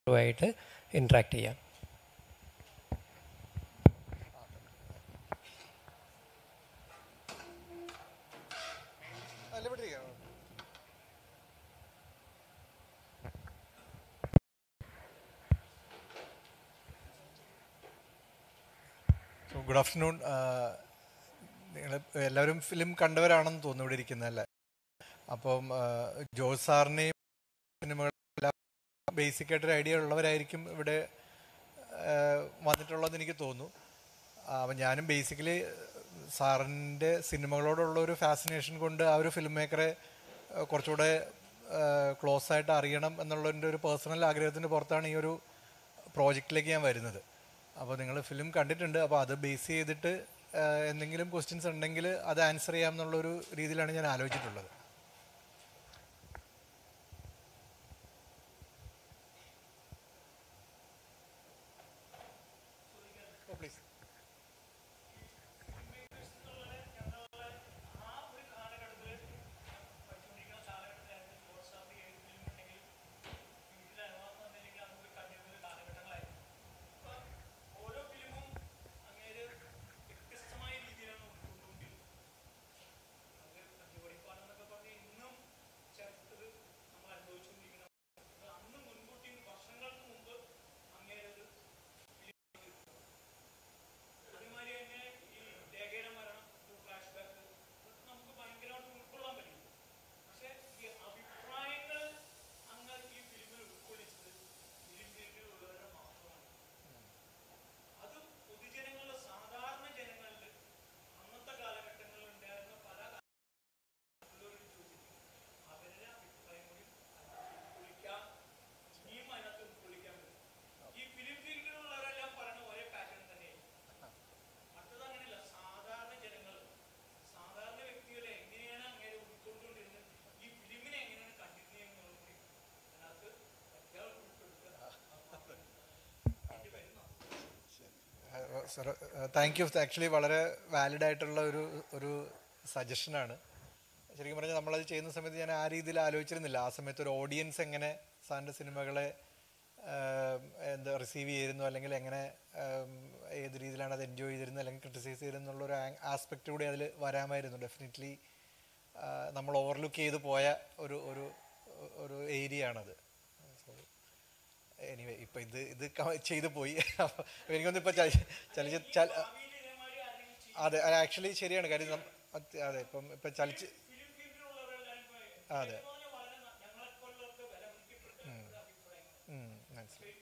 ആയിട്ട് ഇൻട്രാക്ട് ചെയ്യാം. Good afternoon. നിങ്ങൾ എല്ലാവരും ഫിലിം കണ്ടവരാണെന്ന് തോന്നുന്നു ഇവിടെ ഇരിക്കുന്നതല്ലേ. അപ്പം ജോസ് സാറിനെയും സിനിമകളെല്ലാം ബേസിക്കായിട്ടൊരു ഐഡിയ ഉള്ളവരായിരിക്കും ഇവിടെ വന്നിട്ടുള്ളതെന്ന് എനിക്ക് തോന്നുന്നു. അപ്പം ഞാനും ബേസിക്കലി സാറിൻ്റെ സിനിമകളോടുള്ള ഒരു ഫാസിനേഷൻ കൊണ്ട് ആ ഒരു ഫിലിം മേക്കറെ കുറച്ചുകൂടെ ക്ലോസ് ആയിട്ട് അറിയണം എന്നുള്ളതിൻ്റെ ഒരു പേഴ്സണൽ ആഗ്രഹത്തിൻ്റെ പുറത്താണ് ഈ ഒരു പ്രോജക്റ്റിലേക്ക് ഞാൻ വരുന്നത്. അപ്പോൾ നിങ്ങൾ ഫിലിം കണ്ടിട്ടുണ്ട്, അപ്പോൾ അത് ബേസ് ചെയ്തിട്ട് എന്തെങ്കിലും ക്വസ്റ്റ്യൻസ് ഉണ്ടെങ്കിൽ അത് ആൻസർ ചെയ്യാം എന്നുള്ളൊരു രീതിയിലാണ് ഞാൻ ആലോചിച്ചിട്ടുള്ളത്. Please. Sir, thank you. Actually വളരെ വാലിഡ് ആയിട്ടുള്ള ഒരു സജഷനാണ്. ശരിക്കും പറഞ്ഞാൽ നമ്മളത് ചെയ്യുന്ന സമയത്ത് ഞാൻ ആ രീതിയിൽ ആലോചിച്ചിരുന്നില്ല. ആ സമയത്ത് ഒരു ഓഡിയൻസ് എങ്ങനെ സാറിൻ്റെ സിനിമകളെ എന്താ റിസീവ് ചെയ്തിരുന്നു, അല്ലെങ്കിൽ എങ്ങനെ ഏത് രീതിയിലാണ് അത് എൻജോയ് ചെയ്തിരുന്നത് അല്ലെങ്കിൽ ക്രിട്ടിസൈസ് ചെയ്തിരുന്നുള്ളൊരു ആസ്പെക്റ്റ് കൂടി അതിൽ വരാമായിരുന്നു. ഡെഫിനറ്റ്ലി നമ്മൾ ഓവർലുക്ക് ചെയ്ത് പോയ ഒരു ഒരു ഒരു ഏരിയ ആണത്. എനിവേ ഇപ്പം ഇത് ചെയ്തു പോയി. എനിക്കൊന്നും ഇപ്പം അതെ, ആക്ച്വലി ശരിയാണ് കാര്യം. അതെ, ഇപ്പം അതെ, മനസ്സിലായി.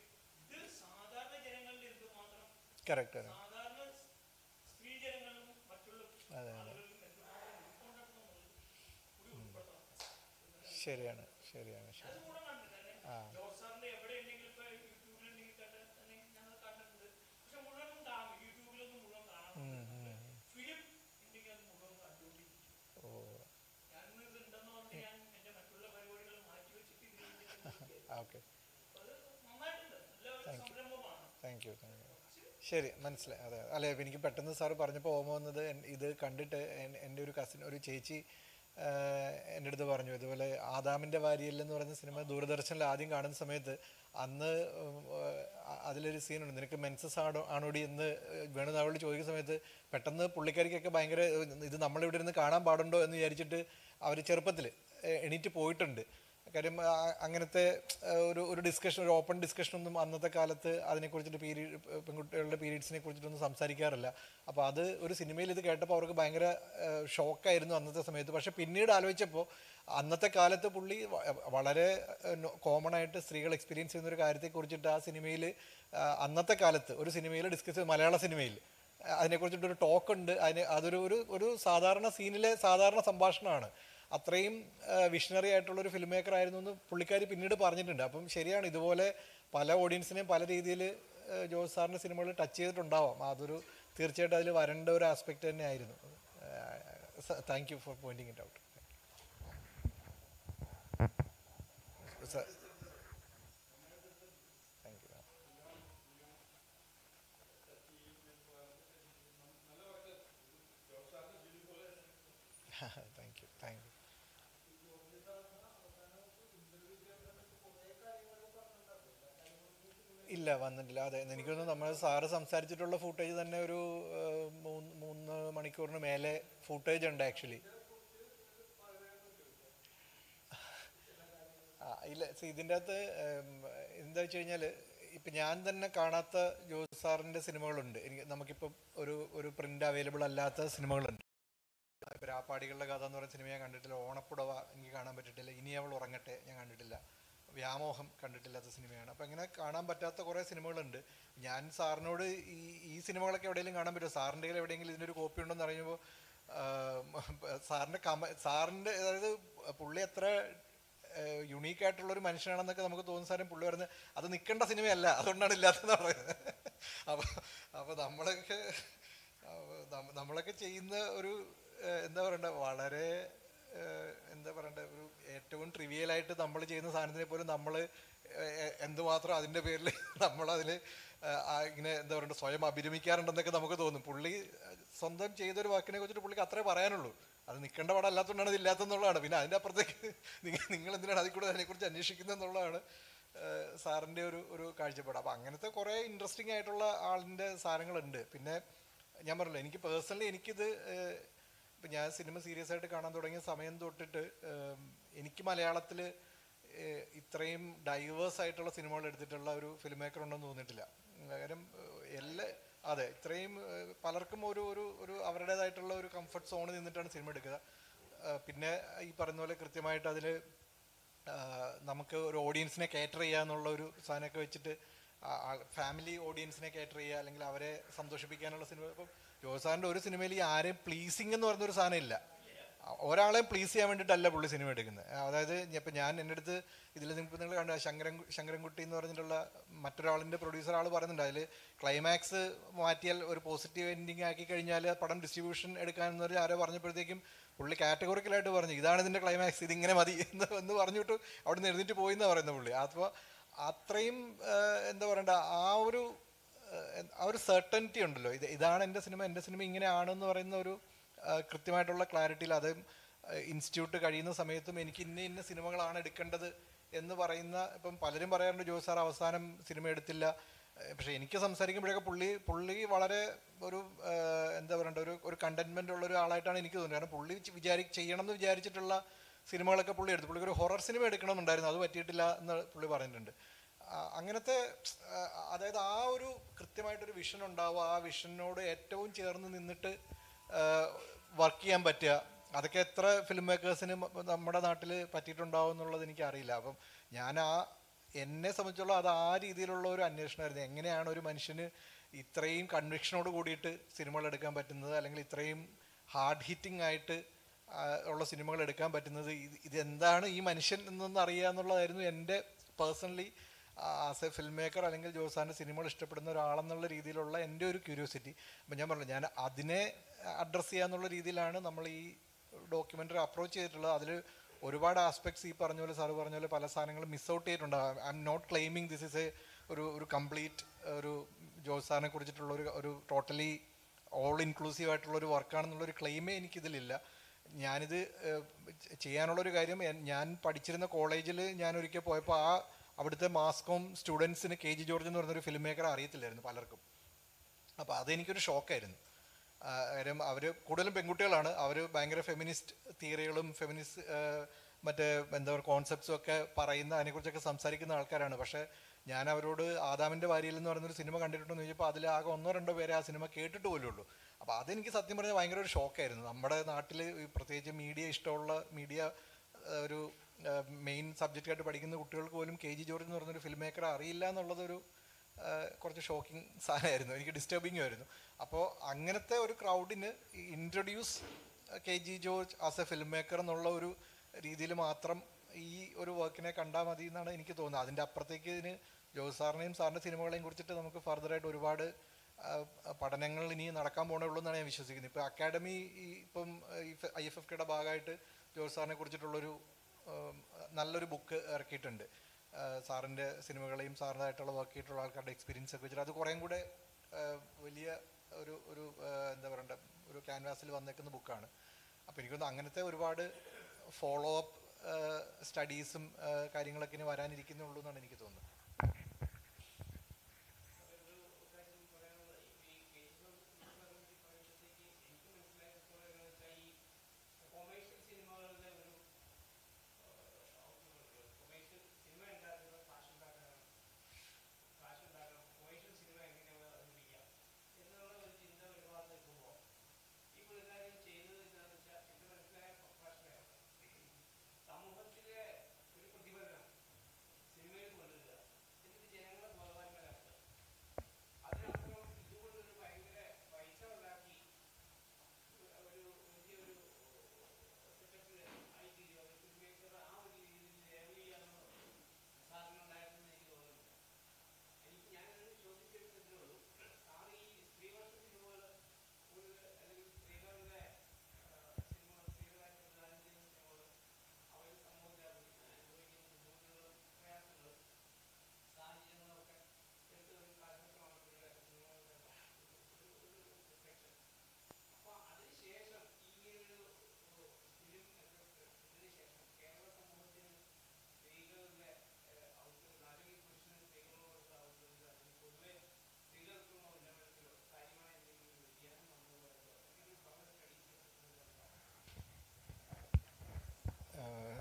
കറക്റ്റ്. അതെ, അതെ, അതെ, ശരിയാണ്, ശരിയാണ്, ശരി. ആ, ഓ, okay. Thank you, thank you, thank you. ശരി, മനസ്സിലായി. അതെ, അല്ലെ, എനിക്ക് പെട്ടെന്ന് സാറ് പറഞ്ഞപ്പോൾ ഓർമ്മ വന്നത്, ഇത് കണ്ടിട്ട് എൻ്റെ ഒരു കസിൻ, ഒരു ചേച്ചി എൻ്റെ അടുത്ത് പറഞ്ഞു, ഇതുപോലെ ആദാമിൻ്റെ വാരിയൽ എന്ന് പറയുന്ന സിനിമ ദൂരദർശനിൽ ആദ്യം കാണുന്ന സമയത്ത് അന്ന് അതിലൊരു സീനുണ്ട്, നിനക്ക് മെൻസസ് ആണോടി എന്ന് വേണുനാവളി ചോദിക്കുന്ന സമയത്ത് പെട്ടെന്ന് പുള്ളിക്കാരിക്കൊക്കെ ഭയങ്കര ഇത് നമ്മളിവിടെ ഇരുന്ന് കാണാൻ പാടുണ്ടോ എന്ന് വിചാരിച്ചിട്ട് അവർ ചെറുപ്പത്തിൽ എണീറ്റ് പോയിട്ടുണ്ട്. കാര്യം അങ്ങനത്തെ ഒരു ഡിസ്കഷൻ, ഒരു ഓപ്പൺ ഡിസ്കഷനൊന്നും അന്നത്തെ കാലത്ത് അതിനെക്കുറിച്ചിട്ട് പെൺകുട്ടികളുടെ പീരീഡ്സിനെ കുറിച്ചിട്ടൊന്നും സംസാരിക്കാറില്ല. അപ്പോൾ അത് ഒരു സിനിമയിൽ ഇത് കേട്ടപ്പോൾ അവർക്ക് ഭയങ്കര ഷോക്കായിരുന്നു അന്നത്തെ സമയത്ത്. പക്ഷെ പിന്നീട് ആലോചിച്ചപ്പോൾ അന്നത്തെ കാലത്ത് പുള്ളി വളരെ കോമൺ ആയിട്ട് സ്ത്രീകൾ എക്സ്പീരിയൻസ് ചെയ്യുന്ന ഒരു കാര്യത്തെക്കുറിച്ചിട്ട് ആ സിനിമയിൽ അന്നത്തെ കാലത്ത് ഒരു സിനിമയിൽ ഡിസ്കസ് ചെയ്ത്, മലയാള സിനിമയിൽ അതിനെക്കുറിച്ചിട്ടൊരു ടോക്ക് ഉണ്ട്. അതൊരു സാധാരണ സീനിലെ സാധാരണ സംഭാഷണമാണ്. അത്രയും വിഷണറി ആയിട്ടുള്ളൊരു ഫിലിം മേക്കർ ആയിരുന്നു എന്ന് പുള്ളിക്കാരി പിന്നീട് പറഞ്ഞിട്ടുണ്ട്. അപ്പം ശരിയാണ്, ഇതുപോലെ പല ഓഡിയൻസിനെയും പല രീതിയിൽ ജോസ് സാറിൻ്റെ സിനിമകൾ ടച്ച് ചെയ്തിട്ടുണ്ടാവാം. അതൊരു തീർച്ചയായിട്ടും അതിൽ വരേണ്ട ഒരു ആസ്പെക്റ്റ് തന്നെ ആയിരുന്നു. Thank you for pointing it out. Thank you. Thank you, thank you. ഇല്ല വന്നിട്ടില്ല. അതെ, എനിക്ക് തോന്നുന്നു നമ്മൾ സാറ് സംസാരിച്ചിട്ടുള്ള ഫൂട്ടേജ് തന്നെ ഒരു 3 മണിക്കൂറിന് മേലെ ഫൂട്ടേജ് ഉണ്ട് ആക്ച്വലി. ഇല്ല, ഇതിൻ്റെ അകത്ത് എന്താ വെച്ച് കഴിഞ്ഞാൽ ഇപ്പം ഞാൻ തന്നെ കാണാത്ത ജോസ് സാറിൻ്റെ സിനിമകളുണ്ട്. നമുക്കിപ്പം ഒരു പ്രിൻ്റ് അവൈലബിൾ അല്ലാത്ത സിനിമകളുണ്ട്. ഇപ്പം രാപ്പാടികളുടെ കഥ എന്ന് പറയുന്ന സിനിമ ഞാൻ കണ്ടിട്ടില്ല. ഓണപ്പുടവ എനിക്ക് കാണാൻ പറ്റിയിട്ടില്ല. ഇനി അവൾ ഉറങ്ങട്ടെ ഞാൻ കണ്ടിട്ടില്ല. വ്യാമോഹം കണ്ടിട്ടില്ലാത്ത സിനിമയാണ്. അപ്പം ഇങ്ങനെ കാണാൻ പറ്റാത്ത കുറേ സിനിമകളുണ്ട്. ഞാൻ സാറിനോട് ഈ സിനിമകളൊക്കെ എവിടെയെങ്കിലും കാണാൻ പറ്റുമോ, സാറിൻ്റെ കയ്യിൽ എവിടെയെങ്കിലും ഇതിൻ്റെ ഒരു കോപ്പി ഉണ്ടോയെന്ന് അറിയുമ്പോൾ സാറിൻ്റെ അതായത് പുള്ളി എത്ര യുണീക്ക് ആയിട്ടുള്ളൊരു മനുഷ്യനാണെന്നൊക്കെ നമുക്ക് തോന്നുന്ന സാധനം പുള്ളി പറയുന്നത് അത് നിൽക്കേണ്ട സിനിമയല്ല, അതുകൊണ്ടാണ് ഇല്ലാത്തതെന്ന് പറയുന്നത്. അപ്പോൾ നമ്മളൊക്കെ ചെയ്യുന്ന ഒരു എന്താ പറയണ്ട, വളരെ എന്താ പറയണ്ട, ഒരു ഏറ്റവും ട്രിവിയലായിട്ട് നമ്മൾ ചെയ്യുന്ന സാധനത്തിനെ പോലും നമ്മൾ എന്തുമാത്രം അതിൻ്റെ പേരിൽ നമ്മളതിൽ ഇങ്ങനെ എന്താ പറയണ്ട സ്വയം അഭിരമിക്കാറുണ്ടെന്നൊക്കെ നമുക്ക് തോന്നും. പുള്ളി സ്വന്തം ചെയ്തൊരു വാക്കിനെ കുറിച്ചിട്ട് പുള്ളിക്ക് അത്രേ പറയാനുള്ളൂ. അത് നിൽക്കേണ്ട പടം അല്ലാത്തതുകൊണ്ടാണ് ഇത് ഇല്ലാത്തതെന്നുള്ളതാണ്. പിന്നെ അതിൻ്റെ അപ്പുറത്തേക്ക് നിങ്ങൾ എന്തിനാണ് അതിൽ കൂടെ അതിനെക്കുറിച്ച് അന്വേഷിക്കുന്നത് എന്നുള്ളതാണ് സാറിൻ്റെ ഒരു കാഴ്ചപ്പാട്. അപ്പോൾ അങ്ങനത്തെ കുറേ ഇൻട്രസ്റ്റിംഗ് ആയിട്ടുള്ള ആളിൻ്റെ സാധനങ്ങളുണ്ട്. പിന്നെ ഞാൻ പറഞ്ഞല്ലോ, എനിക്ക് പേഴ്സണലി എനിക്കിത് ഇപ്പം ഞാൻ സിനിമ സീരിയസ് ആയിട്ട് കാണാൻ തുടങ്ങിയ സമയം തൊട്ടിട്ട് എനിക്ക് മലയാളത്തിൽ ഇത്രയും ഡൈവേഴ്സ് ആയിട്ടുള്ള സിനിമകൾ എടുത്തിട്ടുള്ള ഒരു ഫിലിം മേക്കർ ഉണ്ടെന്ന് തോന്നിയിട്ടില്ല. കാര്യം അതെ, ഇത്രയും പലർക്കും ഒരു അവരുടേതായിട്ടുള്ള ഒരു കംഫർട്ട് സോണിൽ നിന്നിട്ടാണ് സിനിമ എടുക്കുക. പിന്നെ ഈ പറയുന്ന പോലെ കൃത്യമായിട്ട് അതിൽ നമുക്ക് ഒരു ഓഡിയൻസിനെ കാറ്റർ ചെയ്യുക എന്നുള്ള ഒരു സാധനമൊക്കെ വെച്ചിട്ട് ഫാമിലി ഓഡിയൻസിനെ കാറ്റർ ചെയ്യുക, അല്ലെങ്കിൽ അവരെ സന്തോഷിപ്പിക്കാനുള്ള സിനിമ. ഇപ്പം ജോസാറിൻ്റെ ഒരു സിനിമയിൽ ഈ ആരെയും പ്ലീസിങ് എന്ന് പറയുന്നൊരു സാധനം ഇല്ല. ഒരാളെയും പ്ലീസ് ചെയ്യാൻ വേണ്ടിയിട്ടല്ല പുള്ളി സിനിമ എടുക്കുന്നത്. അതായത് ഇപ്പം ഞാൻ എൻ്റെ അടുത്ത് ഇതിൽ നിങ്ങൾ കണ്ട ശങ്കരൻകുട്ടി എന്ന് പറഞ്ഞിട്ടുള്ള മറ്റൊരാളിൻ്റെ പ്രൊഡ്യൂസർ ആൾ പറയുന്നുണ്ട്, അതിൽ ക്ലൈമാക്സ് മാറ്റിയാൽ ഒരു പോസിറ്റീവ് എൻഡിങ് ആക്കി കഴിഞ്ഞാൽ പടം ഡിസ്ട്രിബ്യൂഷൻ എടുക്കാമെന്ന് പറഞ്ഞ് ആരോ പറഞ്ഞപ്പോഴത്തേക്കും പുള്ളി കാറ്റഗോറിക്കലായിട്ട് പറഞ്ഞു ഇതാണ് ഇതിൻ്റെ ക്ലൈമാക്സ്, ഇതിങ്ങനെ മതി എന്ന് പറഞ്ഞിട്ട് അവിടെ നിന്ന് എഴുന്നേറ്റ് പോയി എന്നാണ് പറയുന്നത് പുള്ളി. അപ്പോൾ അത്രയും എന്താ പറയണ്ട, ആ ഒരു സെർട്ടനിറ്റി ഉണ്ടല്ലോ, ഇതാണ് എൻ്റെ സിനിമ ഇങ്ങനെയാണെന്ന് പറയുന്ന ഒരു കൃത്യമായിട്ടുള്ള ക്ലാരിറ്റിയിൽ. അത് ഇൻസ്റ്റിറ്റ്യൂട്ട് കഴിയുന്ന സമയത്തും എനിക്ക് ഇന്ന സിനിമകളാണ് എടുക്കേണ്ടത് എന്ന് പറയുന്ന, ഇപ്പം പലരും പറയാറുണ്ട് ജോസ് സാർ അവസാനം സിനിമ എടുത്തില്ല. പക്ഷേ എനിക്ക് സംസാരിക്കുമ്പോഴൊക്കെ പുള്ളി വളരെ ഒരു എന്താ പറയണ്ട, ഒരു കണ്ടന്റ്മെൻ്റ് ഉള്ളൊരു ആളായിട്ടാണ് എനിക്ക് തോന്നുന്നത്. കാരണം പുള്ളി ചെയ്യണം എന്ന് വിചാരിച്ചിട്ടുള്ള സിനിമകളൊക്കെ പുള്ളി എടുത്തു. പുള്ളിക്ക് ഒരു ഹൊറർ സിനിമ എടുക്കണമെന്നുണ്ടായിരുന്നു, അത് പറ്റിയിട്ടില്ല എന്ന് പുള്ളി പറഞ്ഞിട്ടുണ്ട്. അങ്ങനത്തെ അതായത് ആ ഒരു കൃത്യമായിട്ടൊരു വിഷൻ ഉണ്ടാവുക, ആ വിഷനോട് ഏറ്റവും ചേർന്ന് നിന്നിട്ട് വർക്ക് ചെയ്യാൻ പറ്റുക, അതൊക്കെ എത്ര ഫിലിം മേക്കേഴ്സിന് നമ്മുടെ നാട്ടിൽ പറ്റിയിട്ടുണ്ടാവും എന്നുള്ളത് എനിക്കറിയില്ല. അപ്പം എന്നെ സംബന്ധിച്ചുള്ള അത് ആ രീതിയിലുള്ള ഒരു അന്വേഷണമായിരുന്നു. എങ്ങനെയാണ് ഒരു മനുഷ്യന് ഇത്രയും കൺവിക്ഷനോട് കൂടിയിട്ട് സിനിമകൾ എടുക്കാൻ പറ്റുന്നത്, അല്ലെങ്കിൽ ഇത്രയും ഹാർഡ് ഹിറ്റിംഗ് ആയിട്ട് ഉള്ള സിനിമകൾ എടുക്കാൻ പറ്റുന്നത്, ഇതെന്താണ് ഈ മനുഷ്യൻ എന്നൊന്ന് അറിയുക എന്നുള്ളതായിരുന്നു എൻ്റെ personally as a film maker അല്ലെങ്കിൽ ജോസാറിൻ്റെ സിനിമകൾ ഇഷ്ടപ്പെടുന്ന ഒരാളെന്നുള്ള രീതിയിലുള്ള എൻ്റെ ഒരു ക്യൂരിയോസിറ്റി. അപ്പം ഞാൻ പറഞ്ഞു, ഞാൻ അതിനെ അഡ്രസ്സ് ചെയ്യാന്നുള്ള രീതിയിലാണ് നമ്മൾ ഈ ഡോക്യുമെൻ്ററി അപ്രോച്ച് ചെയ്തിട്ടുള്ളത്. അതിൽ ഒരുപാട് ആസ്പെക്ട്സ് ഈ പറഞ്ഞ പോലെ സാറ് പറഞ്ഞ പോലെ പല സാധനങ്ങളും മിസ് ഔട്ട് ചെയ്തിട്ടുണ്ടാകും. I'm not claiming this is ഒരു കംപ്ലീറ്റ് ഒരു ജോസാറിനെ കുറിച്ചിട്ടുള്ള ഒരു ടോട്ടലി ഓൾ ഇൻക്ലൂസീവ് ആയിട്ടുള്ളൊരു വർക്കാണെന്നുള്ളൊരു ക്ലെയിമേ എനിക്കിതിലില്ല. ഞാനിത് ചെയ്യാനുള്ളൊരു കാര്യം, ഞാൻ പഠിച്ചിരുന്ന കോളേജിൽ ഞാൻ ഒരിക്കൽ പോയപ്പോൾ അവിടുത്തെ മാസ്കോം സ്റ്റുഡൻസിന് KG ജോർജ് എന്ന് പറഞ്ഞൊരു ഫിലിം മേക്കറെ അറിയത്തില്ലായിരുന്നു പലർക്കും. അപ്പോൾ അതെനിക്കൊരു ഷോക്കായിരുന്നു. കാര്യം അവർ കൂടുതലും പെൺകുട്ടികളാണ്, അവർ ഭയങ്കര ഫെമിനിസ്റ്റ് തിയറികളും ഫെമിനിസ്റ്റ് മറ്റേ എന്താ പറയുക കോൺസെപ്റ്റ്സും ഒക്കെ പറയുന്ന, അതിനെക്കുറിച്ചൊക്കെ സംസാരിക്കുന്ന ആൾക്കാരാണ്. പക്ഷേ ഞാൻ അവരോട് ആദാമിൻ്റെ വാരിയിൽ എന്ന് പറയുന്നൊരു സിനിമ കണ്ടിട്ടുണ്ടെന്ന് ചോദിച്ചപ്പോൾ അതിൽ ആകെ 1-2 പേരെ ആ സിനിമ കേട്ടിട്ട് പോലും ഉള്ളൂ. അപ്പോൾ അതെനിക്ക് സത്യം പറഞ്ഞാൽ ഭയങ്കര ഒരു ഷോക്കായിരുന്നു. നമ്മുടെ നാട്ടിൽ പ്രത്യേകിച്ച് ഇഷ്ടമുള്ള മീഡിയ ഒരു മെയിൻ സബ്ജക്റ്റായിട്ട് പഠിക്കുന്ന കുട്ടികൾക്ക് പോലും KG ജോർജ് എന്ന് പറഞ്ഞൊരു ഫിലിം മേക്കറെ അറിയില്ല എന്നുള്ളതൊരു കുറച്ച് ഷോക്കിംഗ് സാധനമായിരുന്നു, എനിക്ക് ഡിസ്റ്റർബിംഗ് ആയിരുന്നു. അപ്പോൾ അങ്ങനത്തെ ഒരു ക്രൗഡിന് introduce KG George as a film maker എന്നുള്ള ഒരു രീതിയിൽ മാത്രം ഈ ഒരു വർക്കിനെ കണ്ടാൽ മതി എന്നാണ് എനിക്ക് തോന്നുന്നത്. അതിൻ്റെ അപ്പുറത്തേക്ക് ഇതിന് ജോസ് സാറിനെയും സാറിൻ്റെ സിനിമകളെയും കുറിച്ചിട്ട് നമുക്ക് ഫർദറായിട്ട് ഒരുപാട് പഠനങ്ങൾ ഇനി നടക്കാൻ പോകണുള്ളൂ എന്നാണ് ഞാൻ വിശ്വസിക്കുന്നത്. ഇപ്പോൾ അക്കാഡമി ഇപ്പം IFFKയുടെ ഭാഗമായിട്ട് ജോസ് സാറിനെ കുറിച്ചിട്ടുള്ളൊരു നല്ലൊരു ബുക്ക് ഇറക്കിയിട്ടുണ്ട്. സാറിൻ്റെ സിനിമകളെയും സാറിനായിട്ടുള്ള വർക്ക് ചെയ്തിട്ടുള്ള ആൾക്കാരുടെ എക്സ്പീരിയൻസ് ഒക്കെ വെച്ചിട്ട് അത് കുറേയും കൂടെ വലിയ ഒരു എന്താ പറയണ്ട ഒരു ക്യാൻവാസിൽ വന്നേക്കുന്ന ബുക്കാണ്. അപ്പോൾ എനിക്കൊന്ന് അങ്ങനത്തെ ഒരുപാട് ഫോളോ അപ്പ് സ്റ്റഡീസും കാര്യങ്ങളൊക്കെ ഇനി വരാനിരിക്കുന്നുള്ളൂ എന്നാണ് എനിക്ക് തോന്നുന്നത്.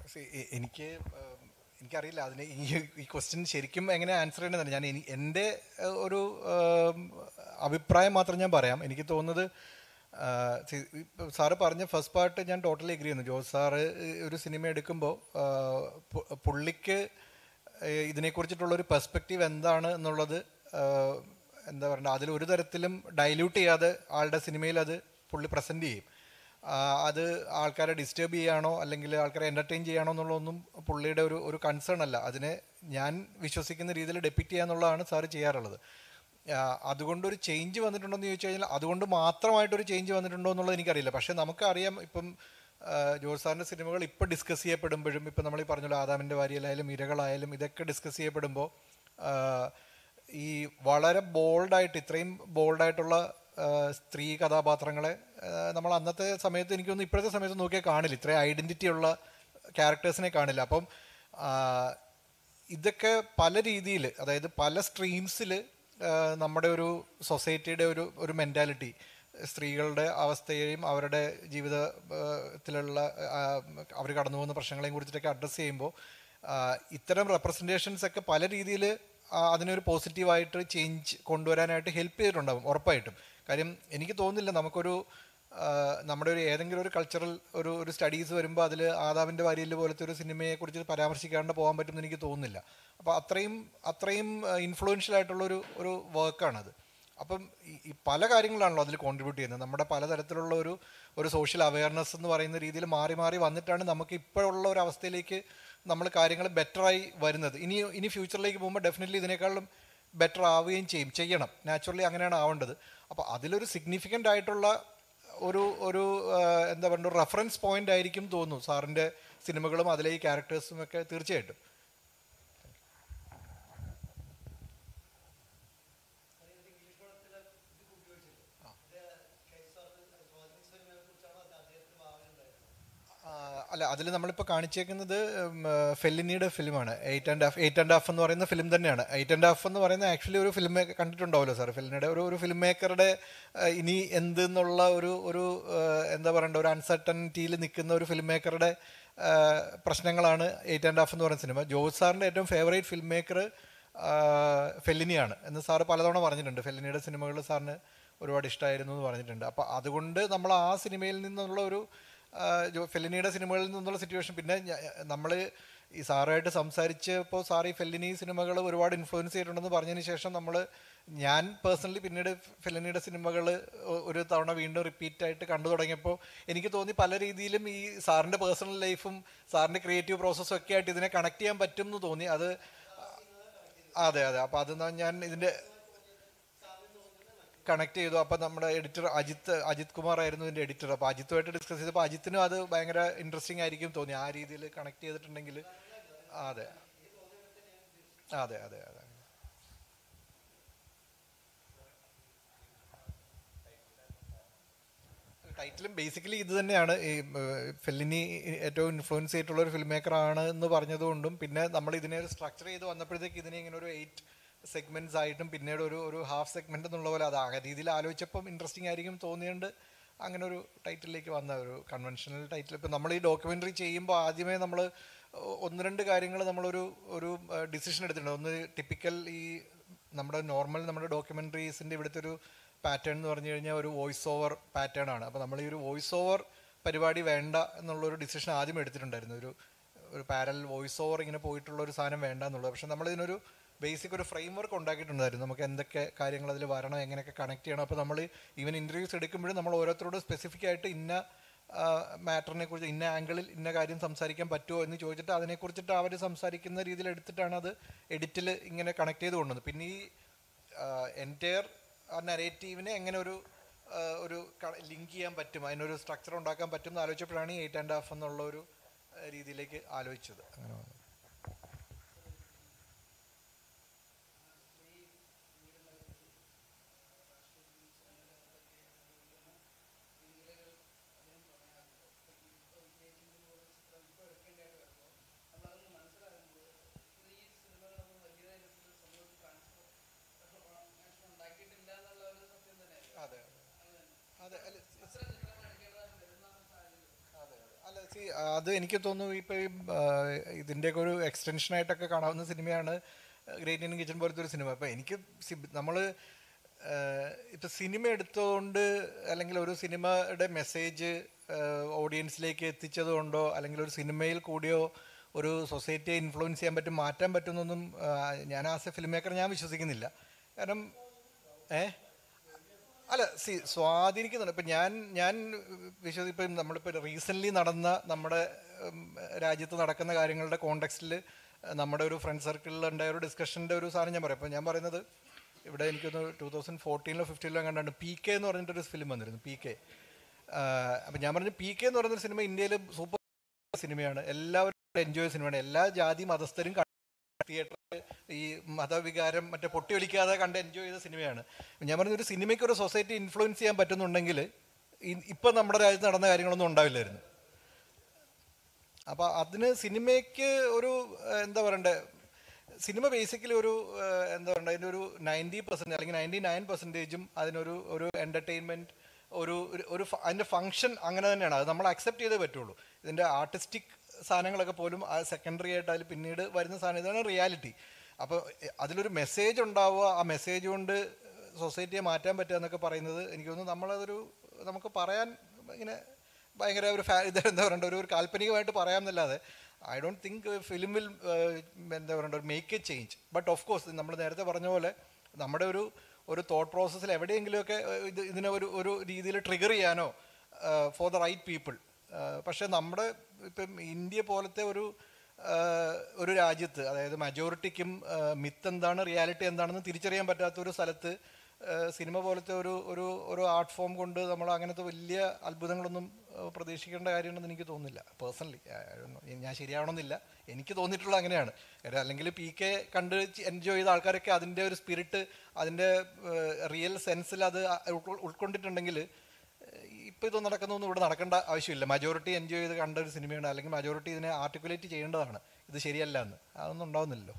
എനിക്ക് എനിക്കറിയില്ല അതിന് ഈ ക്വസ്റ്റ്യൻ ശരിക്കും എങ്ങനെ ആൻസർ ചെയ്യണമെന്നല്ല. ഞാൻ എൻ്റെ ഒരു അഭിപ്രായം മാത്രം ഞാൻ പറയാം. എനിക്ക് തോന്നുന്നത് സാറ് പറഞ്ഞ ഫസ്റ്റ് പാർട്ട് ഞാൻ ടോട്ടലി എഗ്രി ചെയ്യുന്നു. ജോസ് സാറ് ഒരു സിനിമ എടുക്കുമ്പോൾ പുള്ളിക്ക് ഇതിനെക്കുറിച്ചിട്ടുള്ളൊരു പെർസ്പെക്റ്റീവ് എന്താണ് എന്നുള്ളത് എന്താ പറയുക, അതിലൊരു തരത്തിലും ഡൈല്യൂട്ട് ചെയ്യാതെ ആളുടെ സിനിമയിൽ അത് പുള്ളി പ്രസൻറ്റ് ചെയ്യും. അത് ആൾക്കാരെ ഡിസ്റ്റർബ് ചെയ്യാനോ അല്ലെങ്കിൽ ആൾക്കാരെ എൻ്റർടൈൻ ചെയ്യാനോ എന്നുള്ളതൊന്നും പുള്ളിയുടെ ഒരു കൺസേൺ അല്ല. അതിനെ ഞാൻ വിശ്വസിക്കുന്ന രീതിയിൽ ഡെപ്പിക്റ്റ് ചെയ്യാന്നുള്ളതാണ് സാറ് ചെയ്യാറുള്ളത്. അതുകൊണ്ടൊരു ചേഞ്ച് വന്നിട്ടുണ്ടോ എന്ന് ചോദിച്ചു കഴിഞ്ഞാൽ അതുകൊണ്ട് മാത്രമായിട്ടൊരു ചേഞ്ച് വന്നിട്ടുണ്ടോ എന്നുള്ളത് എനിക്കറിയില്ല. പക്ഷേ നമുക്കറിയാം, ഇപ്പം ജോർജ് സാറിൻ്റെ സിനിമകൾ ഇപ്പോൾ ഡിസ്കസ് ചെയ്യപ്പെടുമ്പോഴും, ഇപ്പം നമ്മൾ ഈ പറഞ്ഞല്ലോ ആദാമിൻ്റെ വാരിയലായാലും ഇരകളായാലും ഇതൊക്കെ ഡിസ്കസ് ചെയ്യപ്പെടുമ്പോൾ ഈ വളരെ ബോൾഡായിട്ട്, ഇത്രയും ബോൾഡായിട്ടുള്ള സ്ത്രീ കഥാപാത്രങ്ങളെ നമ്മൾ അന്നത്തെ സമയത്ത് എനിക്ക് തോന്നുന്നു ഇപ്പോഴത്തെ സമയത്ത് നോക്കിയാൽ കാണില്ല, ഇത്രയും ഐഡൻറ്റിറ്റി ഉള്ള ക്യാരക്ടേഴ്സിനെ കാണില്ല. അപ്പം ഇതൊക്കെ പല രീതിയിൽ, അതായത് പല സ്ട്രീംസിൽ നമ്മുടെ ഒരു സൊസൈറ്റിയുടെ ഒരു മെൻറ്റാലിറ്റി, സ്ത്രീകളുടെ അവസ്ഥയെയും അവരുടെ ജീവിതത്തിലുള്ള അവർ കടന്നു പോകുന്ന പ്രശ്നങ്ങളെയും കുറിച്ചിട്ടൊക്കെ അഡ്രസ്സ് ചെയ്യുമ്പോൾ ഇത്തരം റെപ്രസെൻറ്റേഷൻസ് ഒക്കെ പല രീതിയിൽ അതിനൊരു പോസിറ്റീവായിട്ട് ചേഞ്ച് കൊണ്ടുവരാനായിട്ട് ഹെൽപ്പ് ചെയ്തിട്ടുണ്ടാകും ഉറപ്പായിട്ടും. കാര്യം എനിക്ക് തോന്നുന്നില്ല നമുക്കൊരു നമ്മുടെ ഒരു ഏതെങ്കിലും ഒരു കൾച്ചറൽ ഒരു സ്റ്റഡീസ് വരുമ്പോൾ അതിൽ ആദാമിൻ്റെ വാരിയൽ പോലത്തെ ഒരു സിനിമയെക്കുറിച്ച് പരാമർശിക്കാണ്ട് പോകാൻ പറ്റുമെന്ന് എനിക്ക് തോന്നുന്നില്ല. അപ്പോൾ അത്രയും ഇൻഫ്ലുവൻഷ്യൽ ആയിട്ടുള്ളൊരു വർക്കാണത്. അപ്പം ഈ പല കാര്യങ്ങളാണല്ലോ അതിൽ കോൺട്രിബ്യൂട്ട് ചെയ്യുന്നത്. നമ്മുടെ പലതരത്തിലുള്ള ഒരു സോഷ്യൽ അവയർനെസ് എന്ന് പറയുന്ന രീതിയിൽ മാറി മാറി വന്നിട്ടാണ് നമുക്ക് ഇപ്പോഴുള്ള ഒരു അവസ്ഥയിലേക്ക് നമ്മൾ കാര്യങ്ങൾ ബെറ്ററായി വരുന്നത്. ഇനി ഫ്യൂച്ചറിലേക്ക് പോകുമ്പോൾ ഡെഫിനറ്റ്ലി ഇതിനേക്കാളും ബെറ്റർ ആവുകയും ചെയ്യണം. നാച്ചുറലി അങ്ങനെയാണ് ആവേണ്ടത്. അപ്പോൾ അതിലൊരു സിഗ്നിഫിക്കൻ്റ് ആയിട്ടുള്ള ഒരു എന്താ പറയുക, ഒരു റെഫറൻസ് പോയിന്റ് ആയിരിക്കും തോന്നുന്നു സാറിൻ്റെ സിനിമകളും അതിലെ ഈ ക്യാരക്ടേഴ്സും ഒക്കെ തീർച്ചയായിട്ടും. അല്ല, അതിൽ നമ്മളിപ്പോൾ കാണിച്ചേക്കുന്നത് ഫെല്ലിനിയുടെ ഫിലിമാണ്. 8.5 എന്ന് പറയുന്ന ഫിലിം തന്നെയാണ്. 8.5 എന്ന് പറയുന്ന ആക്ച്വലി ഒരു ഫിലിം കണ്ടിട്ടുണ്ടാവുമല്ലോ സാർ, ഫെല്ലിനിയുടെ ഒരു ഫിലിം മേക്കറുടെ ഇനി എന്തെന്നുള്ള ഒരു എന്താ പറയണ്ട, ഒരു അൺസർട്ടനിറ്റിയിൽ നിൽക്കുന്ന ഒരു ഫിലിം മേക്കറുടെ പ്രശ്നങ്ങളാണ് 8.5 എന്ന് പറയുന്ന സിനിമ. ജോസ് സാറിൻ്റെ ഏറ്റവും ഫേവറേറ്റ് ഫിലിം മേക്കർ ഫെല്ലിനിയാണ് എന്ന് സാറ് പലതവണ പറഞ്ഞിട്ടുണ്ട്. ഫെല്ലിനിയുടെ സിനിമകൾ സാറിന് ഒരുപാട് ഇഷ്ടമായിരുന്നു എന്ന് പറഞ്ഞിട്ടുണ്ട്. അപ്പോൾ അതുകൊണ്ട് നമ്മൾ ആ സിനിമയിൽ നിന്നുള്ള ഫെല്ലിനിയുടെ സിനിമകളിൽ നിന്നുള്ള സിറ്റുവേഷൻ, പിന്നെ നമ്മൾ ഈ സാറായിട്ട് സംസാരിച്ചപ്പോൾ സാർ ഈ ഫെല്ലിനി സിനിമകൾ ഒരുപാട് ഇൻഫ്ലുവൻസ് ചെയ്തിട്ടുണ്ടെന്ന് പറഞ്ഞതിന് ശേഷം ഞാൻ പേഴ്സണലി പിന്നീട് ഫെല്ലിനിയുടെ സിനിമകൾ ഒരു തവണ വീണ്ടും റിപ്പീറ്റായിട്ട് കണ്ടു തുടങ്ങിയപ്പോൾ എനിക്ക് തോന്നി പല രീതിയിലും ഈ സാറിൻ്റെ പേഴ്സണൽ ലൈഫും സാറിൻ്റെ ക്രിയേറ്റീവ് പ്രോസസ്സും ഒക്കെ ആയിട്ട് ഇതിനെ കണക്ട് ചെയ്യാൻ പറ്റും എന്ന് തോന്നി. അതെ. അപ്പോൾ അത് ഞാൻ ഇതിൻ്റെ കണക്ട് ചെയ്തു. അപ്പം നമ്മുടെ എഡിറ്റർ അജിത് കുമാർ ആയിരുന്നു ഇതിൻ്റെ എഡിറ്റർ. അപ്പോൾ അജിത്തുമായിട്ട് ഡിസ്കസ് ചെയ്തപ്പോൾ അജിത്തിനും അത് ഭയങ്കര ഇൻട്രസ്റ്റിംഗ് ആയിരിക്കും തോന്നി, ആ രീതിയിൽ കണക്ട് ചെയ്തിട്ടുണ്ടെങ്കിൽ. അതെ. ടൈറ്റിലും ബേസിക്കലി ഇത് തന്നെയാണ്. ഈ ഫെല്ലിനി ഏറ്റവും ഇൻഫ്ലുവൻസ് ചെയ്തിട്ടുള്ള ഒരു ഫിലിം മേക്കറാണ് എന്ന് പറഞ്ഞതുകൊണ്ടും, പിന്നെ നമ്മൾ ഇതിനെ ഒരു സ്ട്രക്ചർ ചെയ്ത് വന്നപ്പോഴത്തേക്ക് ഇതിനെ ഇങ്ങനെ ഒരു 8 സെഗ്മെൻറ്റ്സ് ആയിട്ടും പിന്നീട് ഒരു ഹാഫ് സെഗ്മെൻറ്റ് എന്നുള്ള പോലെ അത് ആ രീതിയിൽ ആലോചിച്ചപ്പം ഇൻട്രസ്റ്റിംഗ് ആയിരിക്കും തോന്നിയുണ്ട് അങ്ങനെ ഒരു ടൈറ്റിലേക്ക് വന്ന ഒരു കൺവെൻഷണൽ ടൈറ്റിൽ. ഇപ്പം നമ്മൾ ഈ ഡോക്യുമെൻ്ററി ചെയ്യുമ്പോൾ ആദ്യമേ നമ്മൾ 1-2 കാര്യങ്ങൾ നമ്മളൊരു ഡിസിഷൻ എടുത്തിട്ടുണ്ട്. ഒന്ന്, ടിപ്പിക്കൽ ഈ നമ്മുടെ ഡോക്യുമെൻ്ററീസിൻ്റെ ഇവിടുത്തെ ഒരു പാറ്റേൺ എന്ന് പറഞ്ഞു കഴിഞ്ഞാൽ ഒരു വോയിസ് ഓവർ പാറ്റേൺ ആണ്. അപ്പോൾ നമ്മൾ ഈ ഒരു വോയിസ് ഓവർ പരിപാടി വേണ്ട എന്നുള്ളൊരു ഡിസിഷൻ ആദ്യം എടുത്തിട്ടുണ്ടായിരുന്നു. ഒരു പാരലൽ വോയിസ് ഓവർ ഇങ്ങനെ പോയിട്ടുള്ള ഒരു സാധനം വേണ്ട എന്നുള്ളത്. പക്ഷെ നമ്മളിതിനൊരു ബേസിക് ഒരു ഫ്രെയിം വർക്ക് ഉണ്ടാക്കിയിട്ടുണ്ടായിരുന്നു, നമുക്ക് എന്തൊക്കെ കാര്യങ്ങൾ അതിൽ വരണം, എങ്ങനെയൊക്കെ കണക്ട് ചെയ്യണം. അപ്പോൾ നമ്മൾ ഈവൻ ഇൻ്റർവ്യൂസ് എടുക്കുമ്പോഴും നമ്മൾ ഓരോരുത്തരോട് സ്പെസിഫിക് ആയിട്ട് ഇന്ന മാറ്ററിനെ കുറിച്ച് ഇന്ന ആംഗിളിൽ ഇന്ന കാര്യം സംസാരിക്കാൻ പറ്റുമോ എന്ന് ചോദിച്ചിട്ട് അതിനെക്കുറിച്ചിട്ട് അവർ സംസാരിക്കുന്ന രീതിയിൽ എടുത്തിട്ടാണ് അത് എഡിറ്റിൽ ഇങ്ങനെ കണക്ട് ചെയ്ത് കൊണ്ടുവന്നത്. പിന്നെ ഈ എൻറ്റയർ നരേറ്റീവിനെ എങ്ങനെ ഒരു ലിങ്ക് ചെയ്യാൻ പറ്റും, അതിനൊരു സ്ട്രക്ചർ ഉണ്ടാക്കാൻ പറ്റും എന്ന് ആലോചിച്ചപ്പോഴാണ് ഈ 8.5 എന്നുള്ള ഒരു രീതിയിലേക്ക് ആലോചിച്ചത്. അങ്ങനെ വന്നത്. See, അത് എനിക്ക് തോന്നുന്നു ഇപ്പോൾ ഈ ഇതിൻ്റെയൊക്കെ ഒരു എക്സ്റ്റൻഷനായിട്ടൊക്കെ കാണാവുന്ന സിനിമയാണ് ഗ്രേറ്റ് ഇന്ത്യൻ കിച്ചൺ പോലത്തെ ഒരു സിനിമ. അപ്പോൾ എനിക്ക് നമ്മൾ ഇപ്പം സിനിമ എടുത്തതുകൊണ്ട് അല്ലെങ്കിൽ ഒരു സിനിമയുടെ മെസ്സേജ് ഓഡിയൻസിലേക്ക് എത്തിച്ചതുകൊണ്ടോ അല്ലെങ്കിൽ ഒരു സിനിമയിൽ കൂടിയോ ഒരു സൊസൈറ്റിയെ ഇൻഫ്ലുവൻസ് ചെയ്യാൻ പറ്റും, മാറ്റാൻ പറ്റുമെന്നൊന്നും ഞാൻ ആസ് എ ഫിലിം മേക്കർ ഞാൻ വിശ്വസിക്കുന്നില്ല. കാരണം അല്ല സ്വാധീനിക്കുന്നുണ്ട്. ഇപ്പം ഞാൻ ഇപ്പം നമ്മളിപ്പോൾ റീസെൻ്റ്ലി നടന്ന നമ്മുടെ രാജ്യത്ത് നടക്കുന്ന കാര്യങ്ങളുടെ കോണ്ടെക്സ്റ്റിൽ നമ്മുടെ ഒരു ഫ്രണ്ട് സർക്കിളിൽ ഉണ്ടായ ഒരു ഡിസ്കഷൻ്റെ ഒരു സാധനം ഞാൻ പറയാം. അപ്പോൾ ഞാൻ പറയുന്നത് ഇവിടെ എനിക്കൊന്ന് 2014 15 കണ്ടാണ് PK എന്ന് പറഞ്ഞിട്ടൊരു ഫിലിം വന്നിരുന്നു, PK. അപ്പം ഞാൻ പറഞ്ഞു PK എന്ന് പറയുന്നൊരു സിനിമ ഇന്ത്യയിൽ സൂപ്പർ സിനിമയാണ്, എല്ലാവരും എൻജോയ് സിനിമയാണ്, എല്ലാ ജാതി മതസ്ഥരും തിയേറ്ററിൽ ഈ മതവികാരം മറ്റേ പൊട്ടിയൊലിക്കാതെ കണ്ട് എൻജോയ് ചെയ്ത സിനിമയാണ്. ഞാൻ പറഞ്ഞ ഒരു സിനിമയ്ക്ക് ഒരു സൊസൈറ്റി ഇൻഫ്ലുവൻസ് ചെയ്യാൻ പറ്റുന്നുണ്ടെങ്കിൽ ഇപ്പം നമ്മുടെ രാജ്യത്ത് നടന്ന കാര്യങ്ങളൊന്നും ഉണ്ടാവില്ലായിരുന്നു. അപ്പോൾ അതിന് സിനിമയ്ക്ക് ഒരു എന്താ പറയണ്ടേ, സിനിമ ബേസിക്കലി ഒരു എന്താ പറയുക, അതിൻ്റെ ഒരു 90% അല്ലെങ്കിൽ 99% അതിനൊരു എൻ്റർടൈൻമെൻറ്റ്, ഒരു അതിൻ്റെ ഫങ്ഷൻ അങ്ങനെ തന്നെയാണ്. അത് നമ്മൾ അക്സെപ്റ്റ് ചെയ്തേ പറ്റുള്ളൂ. ഇതിൻ്റെ ആർട്ടിസ്റ്റിക് സാധനങ്ങളൊക്കെ പോലും ആ സെക്കൻഡറി ആയിട്ട് അതിൽ പിന്നീട് വരുന്ന സാധനം, ഇതാണ് റിയാലിറ്റി. അപ്പോൾ അതിലൊരു മെസ്സേജ് ഉണ്ടാവുക, ആ മെസ്സേജ് കൊണ്ട് സൊസൈറ്റിയെ മാറ്റാൻ പറ്റുക എന്നൊക്കെ പറയുന്നത് എനിക്ക് തോന്നുന്നു നമുക്ക് പറയാൻ ഇങ്ങനെ ഭയങ്കര ഒരു ഇത് എന്താ പറയണ്ട, ഒരു കാൽപ്പനികമായിട്ട് പറയാമെന്നല്ലാതെ I don't think film will എന്താ പറയണ്ട make a change. But of course നമ്മൾ നേരത്തെ പറഞ്ഞ പോലെ നമ്മുടെ ഒരു തോട്ട് പ്രോസസ്സിൽ എവിടെയെങ്കിലുമൊക്കെ ഇതിനെ ഒരു രീതിയിൽ ട്രിഗർ ചെയ്യാനോ ഫോർ ദ റൈറ്റ് പീപ്പിൾ. പക്ഷേ നമ്മുടെ ഇപ്പം ഇന്ത്യ പോലത്തെ ഒരു രാജ്യത്ത്, അതായത് മജോറിറ്റിക്കും മിത്ത് എന്താണ് റിയാലിറ്റി എന്താണെന്ന് തിരിച്ചറിയാൻ പറ്റാത്തൊരു സ്ഥലത്ത് സിനിമ പോലത്തെ ഒരു ആർട്ട് ഫോം കൊണ്ട് നമ്മൾ അങ്ങനത്തെ വലിയ അത്ഭുതങ്ങളൊന്നും പ്രതീക്ഷിക്കേണ്ട കാര്യമുണ്ടെന്ന് എനിക്ക് തോന്നുന്നില്ല. പേഴ്സണലി ഞാൻ ശരിയാവണമെന്നില്ല, എനിക്ക് തോന്നിയിട്ടുള്ള അങ്ങനെയാണ്. അല്ലെങ്കിൽ PK കണ്ട് എൻജോയ് ചെയ്ത ആൾക്കാരൊക്കെ അതിൻ്റെ ഒരു സ്പിരിറ്റ്, അതിൻ്റെ റിയൽ സെൻസിൽ അത് ഉൾക്കൊണ്ടിട്ടുണ്ടെങ്കിൽ ഇപ്പോൾ ഇതൊന്നും നടക്കുന്നൊന്നും ഇവിടെ നടക്കേണ്ട ആവശ്യമില്ല. മജോറിറ്റി എൻജോയ് ചെയ്ത് കണ്ട ഒരു സിനിമയാണ്, അല്ലെങ്കിൽ മജോറിറ്റി ഇതിനെ ആർട്ടിക്കുലേറ്റ് ചെയ്യേണ്ടതാണ്, ഇത് ശരിയല്ല എന്ന്. അതൊന്നും ഉണ്ടാവുന്നില്ലല്ലോ.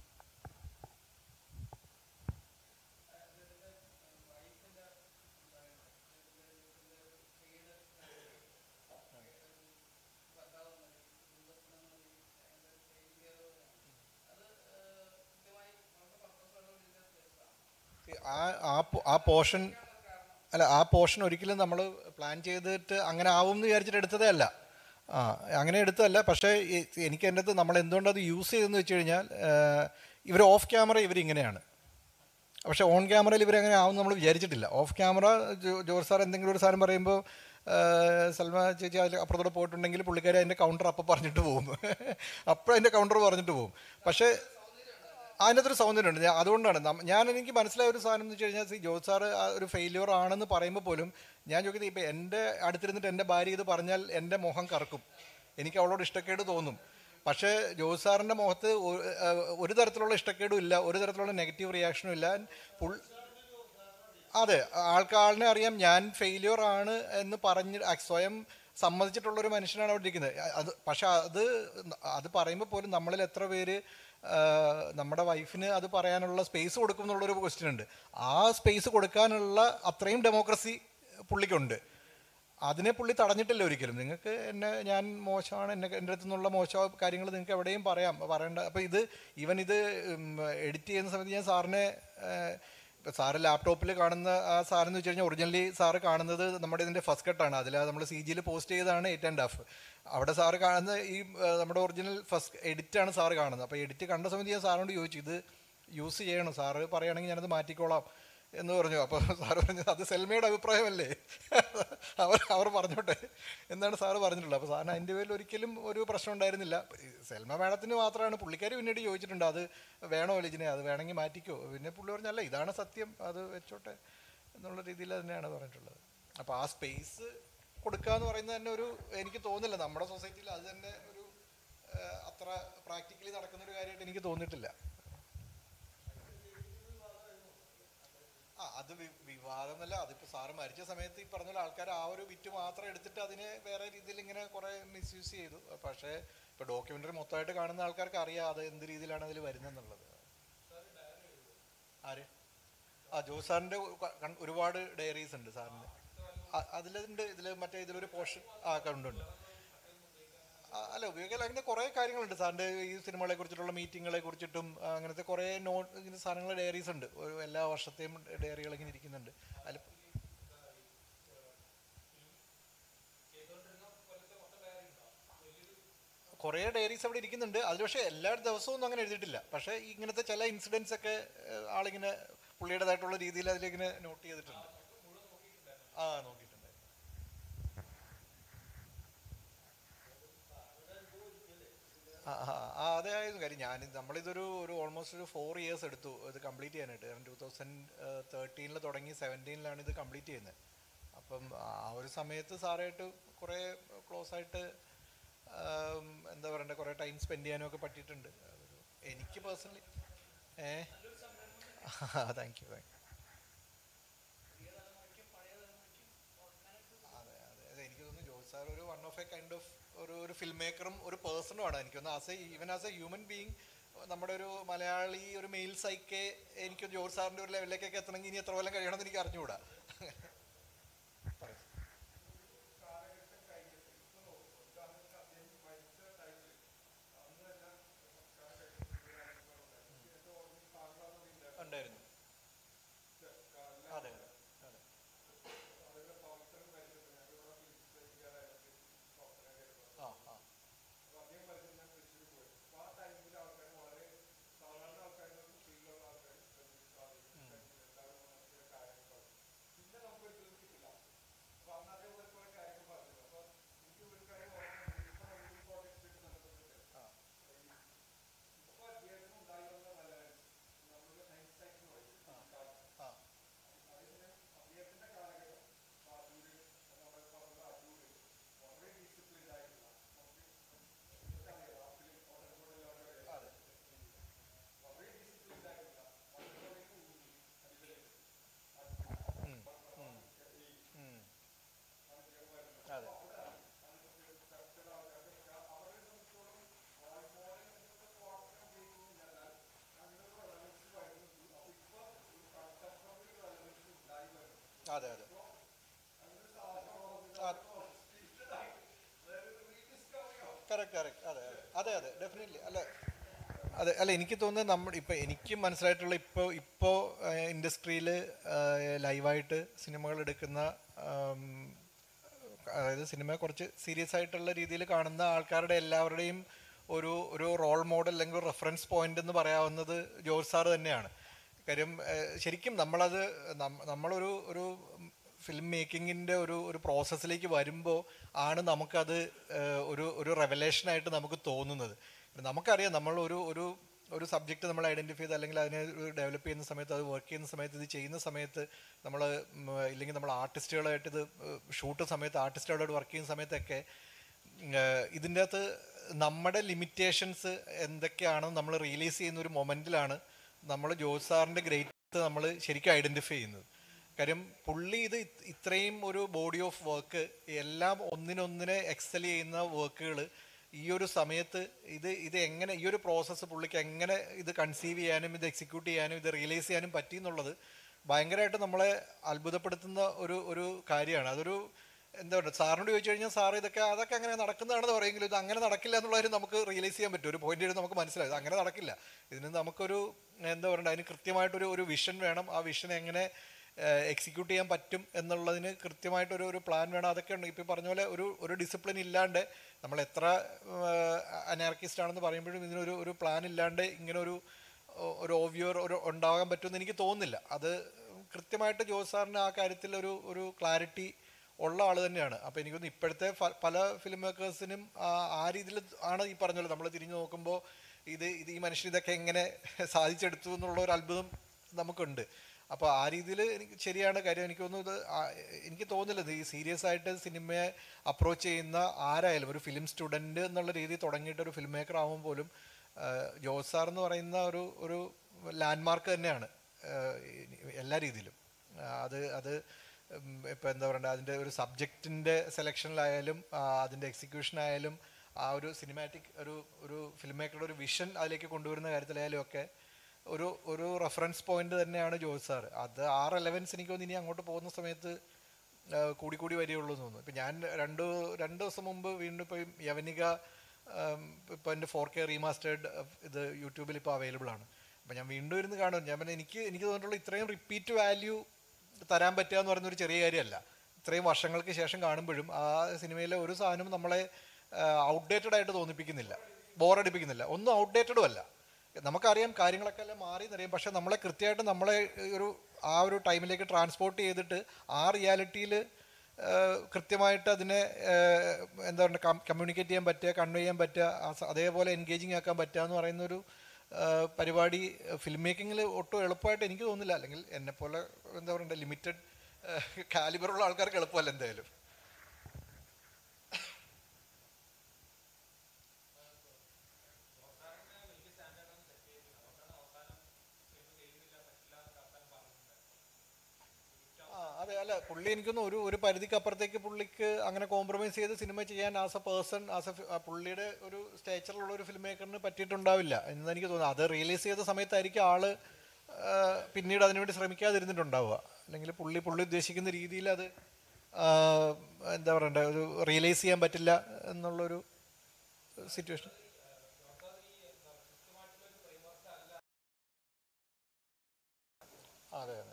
ആ പോർഷൻ ഒരിക്കലും നമ്മൾ പ്ലാൻ ചെയ്തിട്ട് അങ്ങനെ ആവും എന്ന് വിചാരിച്ചിട്ട് എടുത്തതേ അല്ല. അങ്ങനെ എടുത്തതല്ല. പക്ഷേ എനിക്ക് എൻ്റെ അടുത്ത് നമ്മൾ എന്തുകൊണ്ടത് യൂസ് ചെയ്തെന്ന് വെച്ച് കഴിഞ്ഞാൽ, ഇവർ ഓഫ് ക്യാമറ ഇവരിങ്ങനെയാണ്, പക്ഷേ ഓൺ ക്യാമറയിൽ ഇവരങ്ങനെ ആവും നമ്മൾ വിചാരിച്ചിട്ടില്ല. ഓഫ് ക്യാമറ ജോർജ് സാർ എന്തെങ്കിലും ഒരു സാധനം പറയുമ്പോൾ സൽമ ചേച്ചി അതിൽ അപ്പുറത്തോടെ പോയിട്ടുണ്ടെങ്കിൽ പുള്ളിക്കാരി അതിൻ്റെ കൗണ്ടർ അപ്പം പറഞ്ഞിട്ട് പോകും, അപ്പോൾ അതിൻ്റെ കൗണ്ടർ പറഞ്ഞിട്ട് പോകും. പക്ഷേ അതിനകത്തൊരു സൗന്ദര്യമുണ്ട്. അതുകൊണ്ടാണ് എനിക്ക് മനസ്സിലായ ഒരു സാധനം എന്ന് വെച്ച് കഴിഞ്ഞാൽ, ജോർജ് സാറ് ഒരു ഫെയിലിയർ ആണെന്ന് പറയുമ്പോൾ പോലും ഞാൻ ചോദിക്കുന്നത്, ഇപ്പം എൻ്റെ അടുത്തിരുന്നിട്ട് എൻ്റെ ഭാര്യ ഇത് പറഞ്ഞാൽ എൻ്റെ മുഖം കറക്കും, എനിക്ക് അവളോട് ഇഷ്ടക്കേട് തോന്നും. പക്ഷേ ജോർജ് സാറിൻ്റെ മുഖത്ത് ഒരു തരത്തിലുള്ള ഇഷ്ടക്കേടും ഇല്ല, ഒരു തരത്തിലുള്ള നെഗറ്റീവ് റിയാക്ഷനും ഇല്ല. അതെ, ആൾക്കാളിനെ അറിയാം ഞാൻ ഫെയിലിയർ ആണ് എന്ന് പറഞ്ഞ് സ്വയം സമ്മതിച്ചിട്ടുള്ളൊരു മനുഷ്യനാണ് അവിടെ ഇരിക്കുന്നത്. പക്ഷെ അത് പറയുമ്പോൾ പോലും നമ്മളിൽ എത്ര പേര് നമ്മുടെ വൈഫിന് അത് പറയാനുള്ള സ്പേസ് കൊടുക്കും എന്നുള്ളൊരു ക്വസ്റ്റ്യൻ ഉണ്ട്. ആ സ്പേസ് കൊടുക്കാനുള്ള അത്രയും ഡെമോക്രസി പുള്ളിക്കുണ്ട്. അതിനെ പുള്ളി തടഞ്ഞിട്ടില്ല ഒരിക്കലും. നിങ്ങൾക്ക് ഞാൻ മോശമാണ്, എൻ്റെ അടുത്തു നിന്നുള്ള മോശം കാര്യങ്ങൾ നിങ്ങൾക്ക് എവിടെയും പറയേണ്ട. അപ്പോൾ ഇത് എഡിറ്റ് ചെയ്യുന്ന സമയത്ത് ഞാൻ സാറിനെ, ഇപ്പോൾ സാറ് ലാപ്ടോപ്പിൽ കാണുന്ന ആ സാറെന്ന് വെച്ച് കഴിഞ്ഞാൽ ഒറിജിനലി സാറ് കാണുന്നത് നമ്മുടെ ഇതിൻ്റെ ഫസ്റ്റ് കട്ടാണ്. അതിൽ നമ്മൾ CG പോസ്റ്റ് ചെയ്തതാണ് 8.5. അവിടെ സാറ് കാണുന്ന നമ്മുടെ ഒറിജിനൽ ഫസ്റ്റ് എഡിറ്റാണ് സാറ് കാണുന്നത്. അപ്പോൾ എഡിറ്റ് കണ്ട സമയത്ത് ഞാൻ സാറിനോട് ചോദിച്ചു, ഇത് യൂസ് ചെയ്യണം, സാറ് പറയുകയാണെങ്കിൽ ഞാനത് മാറ്റിക്കോളാം എന്ന് പറഞ്ഞു. അപ്പോൾ സാറ് പറഞ്ഞത് അത് സെൽമയുടെ അഭിപ്രായമല്ലേ, അവർ പറഞ്ഞോട്ടെ എന്നാണ് സാറ് പറഞ്ഞിട്ടുള്ളത്. അപ്പോൾ സാറിന് അതിൻ്റെ പേരിൽ ഒരിക്കലും ഒരു പ്രശ്നം ഉണ്ടായിരുന്നില്ല. സെൽമ മാഡത്തിന് മാത്രമാണ്, പുള്ളിക്കാരി പിന്നീട് ചോദിച്ചിട്ടുണ്ട് അത് വേണോ ലിജിനെ, അത് വേണമെങ്കിൽ മാറ്റിക്കോ. പിന്നെ പുള്ളി പറഞ്ഞല്ല ഇതാണ് സത്യം, അത് വെച്ചോട്ടെ എന്നുള്ള രീതിയിൽ തന്നെയാണ് പറഞ്ഞിട്ടുള്ളത്. അപ്പോൾ ആ സ്പേസ് കൊടുക്കുക എന്ന് പറയുന്നത് തന്നെ എനിക്ക് തോന്നുന്നില്ല നമ്മുടെ സൊസൈറ്റിയിൽ അത് തന്നെ അത്ര പ്രാക്ടിക്കലി നടക്കുന്നൊരു കാര്യമായിട്ട് എനിക്ക് തോന്നിയിട്ടില്ല. അത് വിവാദം എന്നല്ല, അതിപ്പോൾ സാറ് മരിച്ച സമയത്ത് ഈ പറഞ്ഞ ആൾക്കാർ ആ ഒരു ബിറ്റ് മാത്രം എടുത്തിട്ട് അതിനെ വേറെ രീതിയിൽ ഇങ്ങനെ കുറേ മിസ്യൂസ് ചെയ്തു. പക്ഷേ ഇപ്പോൾ ഡോക്യുമെൻ്ററി മൊത്തമായിട്ട് കാണുന്ന ആൾക്കാർക്ക് അറിയാം അത് എന്ത് രീതിയിലാണ് അതിൽ വരുന്നതെന്നുള്ളത്. ആര്? ജോസ് സാറിൻ്റെ ഒരുപാട് ഡയറീസ് ഉണ്ട് സാറിന്. ഇതിലുണ്ട്, ഇതിലൊരു പോർഷൻ ഉണ്ട്. അല്ല ഉപയോഗിക്കാൻ അതിൻ്റെ കുറേ കാര്യങ്ങളുണ്ട് സാറിൻ്റെ ഈ സിനിമകളെ കുറിച്ചിട്ടുള്ള മീറ്റിങ്ങുകളെ കുറിച്ചിട്ടും അങ്ങനത്തെ കുറേ ഇങ്ങനെ സാധനങ്ങൾ ഡയറീസ് ഉണ്ട്. ഒരു എല്ലാ വർഷത്തെയും ഡയറികൾ ഇങ്ങനെ ഇരിക്കുന്നുണ്ട്. അതിൽ കുറേ ഡയറീസ് അവിടെ ഇരിക്കുന്നുണ്ട്. അതിൽ പക്ഷേ എല്ലാ ദിവസവും ഒന്നും അങ്ങനെ എഴുതിയിട്ടില്ല. പക്ഷേ ഇങ്ങനത്തെ ചില ഇൻസിഡൻസ് ഒക്കെ ആളിങ്ങനെ പുള്ളിയുടേതായിട്ടുള്ള രീതിയിൽ അതിലിങ്ങനെ നോട്ട് ചെയ്തിട്ടുണ്ട്. ആ നോക്കിയിട്ടുണ്ട്. അതായത് കാര്യം നമ്മളിതൊരു ഓൾമോസ്റ്റ് ഒരു 4 ഇയേഴ്സ് എടുത്തു ഇത് കംപ്ലീറ്റ് ചെയ്യാനായിട്ട്. കാരണം 2013 തുടങ്ങി 2017 ഇത് കംപ്ലീറ്റ് ചെയ്യുന്നത്. അപ്പം ആ ഒരു സമയത്ത് സാറായിട്ട് കുറേ ക്ലോസ് ആയിട്ട് എന്താ പറയണ്ടേ കുറേ ടൈം സ്പെൻഡ് ചെയ്യാനും ഒക്കെ പറ്റിയിട്ടുണ്ട്. എനിക്ക് പേഴ്സണലി ഏ താങ്ക് യു അതെ അതെ അതെ എനിക്ക് തോന്നുന്നു ജോസ് സാർ ഒരു one of a kind of ഒരു ഫിലിം മേക്കറും ഒരു പേഴ്സണുമാണ്. എനിക്കൊന്ന് even as a human being നമ്മുടെ ഒരു മലയാളി ഒരു മെയിൽ സൈക്കെ എനിക്ക് ജോസ് സാറിൻ്റെ ഒരു ലെവലിലേക്കൊക്കെ എത്തണമെങ്കിൽ ഇനി എത്ര കൊല്ലം കഴിയണമെന്ന് എനിക്ക് അറിഞ്ഞുകൂടാ. ഉണ്ടായിരുന്നു. അതെ അതെ ആ ആ ആ അതെ ഉം, ഉം, ഉം, അതെ അതെ അതെ കറക്റ്റ് കറക്റ്റ് അതെ അതെ അതെ അതെ ഡെഫിനറ്റ്ലി അല്ല അതെ അല്ല എനിക്ക് തോന്നുന്നത് ഇപ്പം എനിക്ക് മനസ്സിലായിട്ടുള്ള ഇപ്പോൾ ഇൻഡസ്ട്രിയിൽ ലൈവായിട്ട് സിനിമകൾ എടുക്കുന്ന ആം, അതായത് സിനിമ കുറച്ച് സീരിയസ് ആയിട്ടുള്ള രീതിയിൽ കാണുന്ന ആൾക്കാരുടെ എല്ലാവരുടെയും ഒരു ഒരു റോൾ മോഡൽ അല്ലെങ്കിൽ ഒരു റെഫറൻസ് പോയിന്റ് എന്ന് പറയാവുന്നത് ജോർജ് സാറ് തന്നെയാണ്. കാര്യം ശരിക്കും നമ്മളൊരു ഒരു ഫിലിം മേക്കിങ്ങിൻ്റെ ഒരു പ്രോസസ്സിലേക്ക് വരുമ്പോൾ ആണ് നമുക്കത് ഒരു ഒരു റെവലേഷനായിട്ട് നമുക്ക് തോന്നുന്നത്. നമുക്കറിയാം നമ്മൾ ഒരു ഒരു സബ്ജക്റ്റ് നമ്മൾ ഐഡൻറ്റിഫൈ ചെയ്ത് അല്ലെങ്കിൽ അതിനെ ഡെവലപ്പ് ചെയ്യുന്ന സമയത്ത് അത് വർക്ക് ചെയ്യുന്ന സമയത്ത് ഇത് ചെയ്യുന്ന സമയത്ത് നമ്മൾ ഇല്ലെങ്കിൽ നമ്മൾ ആർട്ടിസ്റ്റുകളായിട്ട് ഇത് ഷൂട്ട് സമയത്ത് ആർട്ടിസ്റ്റുകളായിട്ട് വർക്ക് ചെയ്യുന്ന സമയത്തൊക്കെ ഇതിൻ്റെ അകത്ത് നമ്മുടെ ലിമിറ്റേഷൻസ് എന്തൊക്കെയാണെന്ന് നമ്മൾ റിയലൈസ് ചെയ്യുന്ന ഒരു മൊമെൻറ്റിലാണ് നമ്മൾ ജോസ് സാറിൻ്റെ ഗ്രേറ്റ് നമ്മൾ ശരിക്കും ഐഡൻറ്റിഫൈ ചെയ്യുന്നത്. കാര്യം പുള്ളി ഇത് ഇത്രയും ഒരു ബോഡി ഓഫ് വർക്ക് എല്ലാം ഒന്നിനൊന്നിനെ എക്സൽ ചെയ്യുന്ന വർക്കുകൾ ഈ ഒരു സമയത്ത് ഇത് എങ്ങനെ ഈ ഒരു പ്രോസസ്സ് പുള്ളിക്ക് എങ്ങനെ ഇത് കൺസീവ് ചെയ്യാനും ഇത് എക്സിക്യൂട്ട് ചെയ്യാനും ഇത് റിയലൈസ് ചെയ്യാനും പറ്റി എന്നുള്ളത് ഭയങ്കരമായിട്ട് നമ്മളെ അത്ഭുതപ്പെടുത്തുന്ന ഒരു കാര്യമാണ്. അതൊരു എന്താ പറയുക സാറിനോട് ചോദിച്ചു കഴിഞ്ഞാൽ സാർ അതൊക്കെ അങ്ങനെ നടക്കുന്നതാണെന്ന് പറയുമെങ്കിലും ഇത് അങ്ങനെ നടക്കില്ല എന്നുള്ളതിന് നമുക്ക് റിയലൈസ് ചെയ്യാൻ പറ്റും. ഒരു പോയിന്റ് നമുക്ക് മനസ്സിലായി അങ്ങനെ നടക്കില്ല. ഇതിന് നമുക്കൊരു എന്താ പറയുക അതിന് കൃത്യമായിട്ടൊരു വിഷൻ വേണം. ആ വിഷൻ എങ്ങനെ എക്സിക്യൂട്ട് ചെയ്യാൻ പറ്റും എന്നുള്ളതിന് കൃത്യമായിട്ടൊരു പ്ലാൻ വേണം. അതൊക്കെ ഉണ്ട്. ഇപ്പം പറഞ്ഞ പോലെ ഒരു ഡിസിപ്ലിൻ ഇല്ലാണ്ട് നമ്മൾ എത്ര അനാർക്കിസ്റ്റ് ആണെന്ന് പറയുമ്പോഴും ഇതിനൊരു പ്ലാൻ ഇല്ലാണ്ട് ഇങ്ങനെ ഒരു ഓവ്യൂർ ഉണ്ടാകാൻ പറ്റുമെന്ന് എനിക്ക് തോന്നുന്നില്ല. അത് കൃത്യമായിട്ട് ജോസ് സാറിന് ആ കാര്യത്തിൽ ഒരു ക്ലാരിറ്റി ഉള്ള ആൾ തന്നെയാണ്. അപ്പോൾ എനിക്കൊന്ന് ഇപ്പോഴത്തെ പല ഫിലിം മേക്കേഴ്സിനും ആ രീതിയിൽ ആണ് ഈ പറഞ്ഞ പോലെ നമ്മൾ തിരിഞ്ഞു നോക്കുമ്പോൾ ഇത് ഈ മനുഷ്യൻ ഇതൊക്കെ എങ്ങനെ സാധിച്ചെടുത്തു എന്നുള്ള ഒരു അത്ഭുതം നമുക്കുണ്ട്. അപ്പോൾ ആ രീതിയിൽ എനിക്ക് ശരിയാണ് കാര്യം. എനിക്ക് തോന്നുന്നു എനിക്ക് തോന്നുന്നില്ല ഈ സീരിയസ് ആയിട്ട് സിനിമയെ അപ്രോച്ച് ചെയ്യുന്ന ആരായാലും ഒരു ഫിലിം സ്റ്റുഡൻറ്റ് എന്നുള്ള രീതിയിൽ തുടങ്ങിയിട്ട് ഒരു ഫിലിം മേക്കർ ആകുമ്പോൾ പോലും ജോസ് സാർ എന്ന് പറയുന്ന ഒരു ലാൻഡ്മാർക്ക് തന്നെയാണ് എല്ലാ രീതിയിലും. അത് ഇപ്പോൾ എന്താ പറയുക അതിൻ്റെ ഒരു സബ്ജക്റ്റിൻ്റെ സെലക്ഷനിലായാലും അതിൻ്റെ എക്സിക്യൂഷനായാലും ആ ഒരു സിനിമാറ്റിക് ഒരു ഫിലിം മേക്കറുടെ ഒരു വിഷൻ അതിലേക്ക് കൊണ്ടുവരുന്ന കാര്യത്തിലായാലും ഒക്കെ ഒരു റെഫറൻസ് പോയിന്റ് തന്നെയാണ് ജോസ് സാർ. അത് ആ റെലവൻസ് എനിക്ക് തോന്നുന്നു ഇനി അങ്ങോട്ട് പോകുന്ന സമയത്ത് കൂടി വരികയുള്ളൂ എന്ന് തോന്നുന്നു. ഇപ്പം ഞാൻ രണ്ട് ദിവസം മുമ്പ് വീണ്ടും ഇപ്പോൾ യവനിക ഇപ്പോൾ എൻ്റെ 4K റീമാസ്റ്റേർഡ് ഇത് യൂട്യൂബിൽ ഇപ്പോൾ അവൈലബിൾ ആണ്. അപ്പോൾ ഞാൻ വീണ്ടും ഇരുന്ന് കാണും. ഞാൻ പിന്നെ എനിക്ക് തോന്നിയിട്ടുള്ള ഇത്രയും റിപ്പീറ്റ് വാല്യൂ തരാൻ പറ്റുക എന്ന് പറയുന്നൊരു ചെറിയ കാര്യമല്ല. ഇത്രയും വർഷങ്ങൾക്ക് ശേഷം കാണുമ്പോഴും ആ സിനിമയിലെ ഒരു സാധനവും നമ്മളെ ഔട്ട്ഡേറ്റഡ് ആയിട്ട് തോന്നിപ്പിക്കുന്നില്ല, ബോറടിപ്പിക്കുന്നില്ല, ഒന്നും ഔട്ട്ഡേറ്റഡും അല്ല. നമുക്കറിയാം കാര്യങ്ങളൊക്കെ എല്ലാം മാറി എന്നറിയാം, പക്ഷെ നമ്മളെ കൃത്യമായിട്ട് നമ്മളെ ആ ഒരു ടൈമിലേക്ക് ട്രാൻസ്പോർട്ട് ചെയ്തിട്ട് ആ റിയാലിറ്റിയിൽ കൃത്യമായിട്ട് അതിനെ എന്താ പറയുക കമ്മ്യൂണിക്കേറ്റ് ചെയ്യാൻ പറ്റുക, കൺവേ ചെയ്യാൻ പറ്റുക, അതേപോലെ എൻഗേജിങ് ആക്കാൻ പറ്റുക എന്ന് പറയുന്നൊരു പരിപാടി ഫിലിം മേക്കിങ്ങിൽ ഒട്ടും എളുപ്പമായിട്ട് എനിക്ക് തോന്നുന്നില്ല. അല്ലെങ്കിൽ എന്നെപ്പോലെ എന്താ പറയണ്ടേ ലിമിറ്റഡ് കാലിബറുള്ള ആൾക്കാർക്ക് എളുപ്പമല്ല എന്തായാലും. അതെ, അല്ല പുള്ളി എനിക്കൊന്ന് ഒരു പരിധിക്ക് അപ്പുറത്തേക്ക് പുള്ളിക്ക് അങ്ങനെ കോംപ്രമൈസ് ചെയ്ത് സിനിമ ചെയ്യാൻ ആസ് എ പേഴ്സൺ, പുള്ളിയുടെ ഒരു സ്റ്റേച്ചറിലുള്ള ഒരു ഫിലിം മേക്കറിന് പറ്റിയിട്ടുണ്ടാവില്ല എന്ന് എനിക്ക് തോന്നുന്നു. അത് റിയലൈസ് ചെയ്ത സമയത്തായിരിക്കും ആള് പിന്നീട് അതിനുവേണ്ടി ശ്രമിക്കാതിരുന്നിട്ടുണ്ടാവുക. അല്ലെങ്കിൽ പുള്ളി ഉദ്ദേശിക്കുന്ന രീതിയിൽ അത് എന്താ പറയണ്ടേ ഒരു റിയലൈസ് ചെയ്യാൻ പറ്റില്ല എന്നുള്ളൊരു സിറ്റുവേഷൻ. അതെ അതെ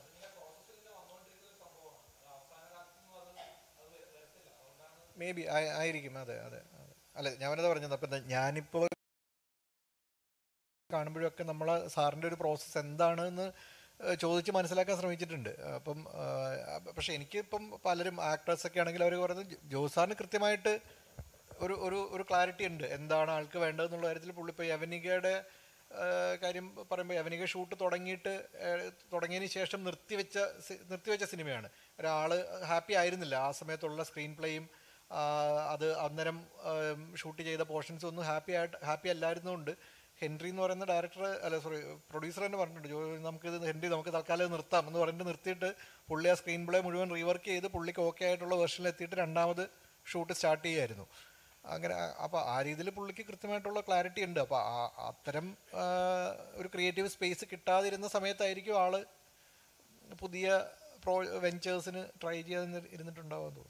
മേ ബി ആയിരിക്കും. അതെ അതെ അതെ. അല്ല ഞാൻ എന്താ പറഞ്ഞത്, അപ്പം ഞാനിപ്പോൾ കാണുമ്പോഴൊക്കെ നമ്മളെ സാറിൻ്റെ ഒരു പ്രോസസ്സ് എന്താണെന്ന് ചോദിച്ച് മനസ്സിലാക്കാൻ ശ്രമിച്ചിട്ടുണ്ട്. അപ്പം പക്ഷെ എനിക്കിപ്പം പലരും ആക്ടേഴ്സൊക്കെ ആണെങ്കിൽ അവർ പറയുന്നത് ജോസ് സാറിന് കൃത്യമായിട്ട് ഒരു ക്ലാരിറ്റി ഉണ്ട് എന്താണ് ആൾക്ക് വേണ്ടതെന്നുള്ള കാര്യത്തിൽ. പുള്ളി ഇപ്പോൾ യവനികയുടെ കാര്യം പറയുമ്പോൾ യവനിക ഷൂട്ട് തുടങ്ങിയതിന് ശേഷം നിർത്തിവെച്ച സിനിമയാണ്. ഒരാൾ ഹാപ്പി ആയിരുന്നില്ല ആ സമയത്തുള്ള സ്ക്രീൻ പ്ലേയും അത് അന്നേരം ഷൂട്ട് ചെയ്ത പോർഷൻസ് ഒന്നും ഹാപ്പി അല്ലായിരുന്നുകൊണ്ട് ഹെൻറി എന്ന് പറയുന്ന പ്രൊഡ്യൂസർ തന്നെ പറഞ്ഞിട്ടുണ്ട്, ഹെൻറി നമുക്ക് തൽക്കാലം നിർത്താം എന്ന് പറഞ്ഞിട്ട് നിർത്തിയിട്ട് പുള്ളി ആ സ്ക്രീൻ പ്ലേ മുഴുവൻ റീവർക്ക് ചെയ്ത് പുള്ളിക്ക് ഓക്കെ ആയിട്ടുള്ള വെർഷനിൽ എത്തിയിട്ട് രണ്ടാമത് ഷൂട്ട് സ്റ്റാർട്ട് ചെയ്യുമായിരുന്നു. അങ്ങനെ അപ്പോൾ ആ രീതിയിൽ പുള്ളിക്ക് കൃത്യമായിട്ടുള്ള ക്ലാരിറ്റി ഉണ്ട്. അപ്പോൾ അത്തരം ഒരു ക്രിയേറ്റീവ് സ്പേസ് കിട്ടാതിരുന്ന സമയത്തായിരിക്കും ആള് പുതിയ വെഞ്ചേഴ്സിന് ട്രൈ ചെയ്യാൻ ഇരുന്നിട്ടുണ്ടാവാൻ തോന്നുന്നു.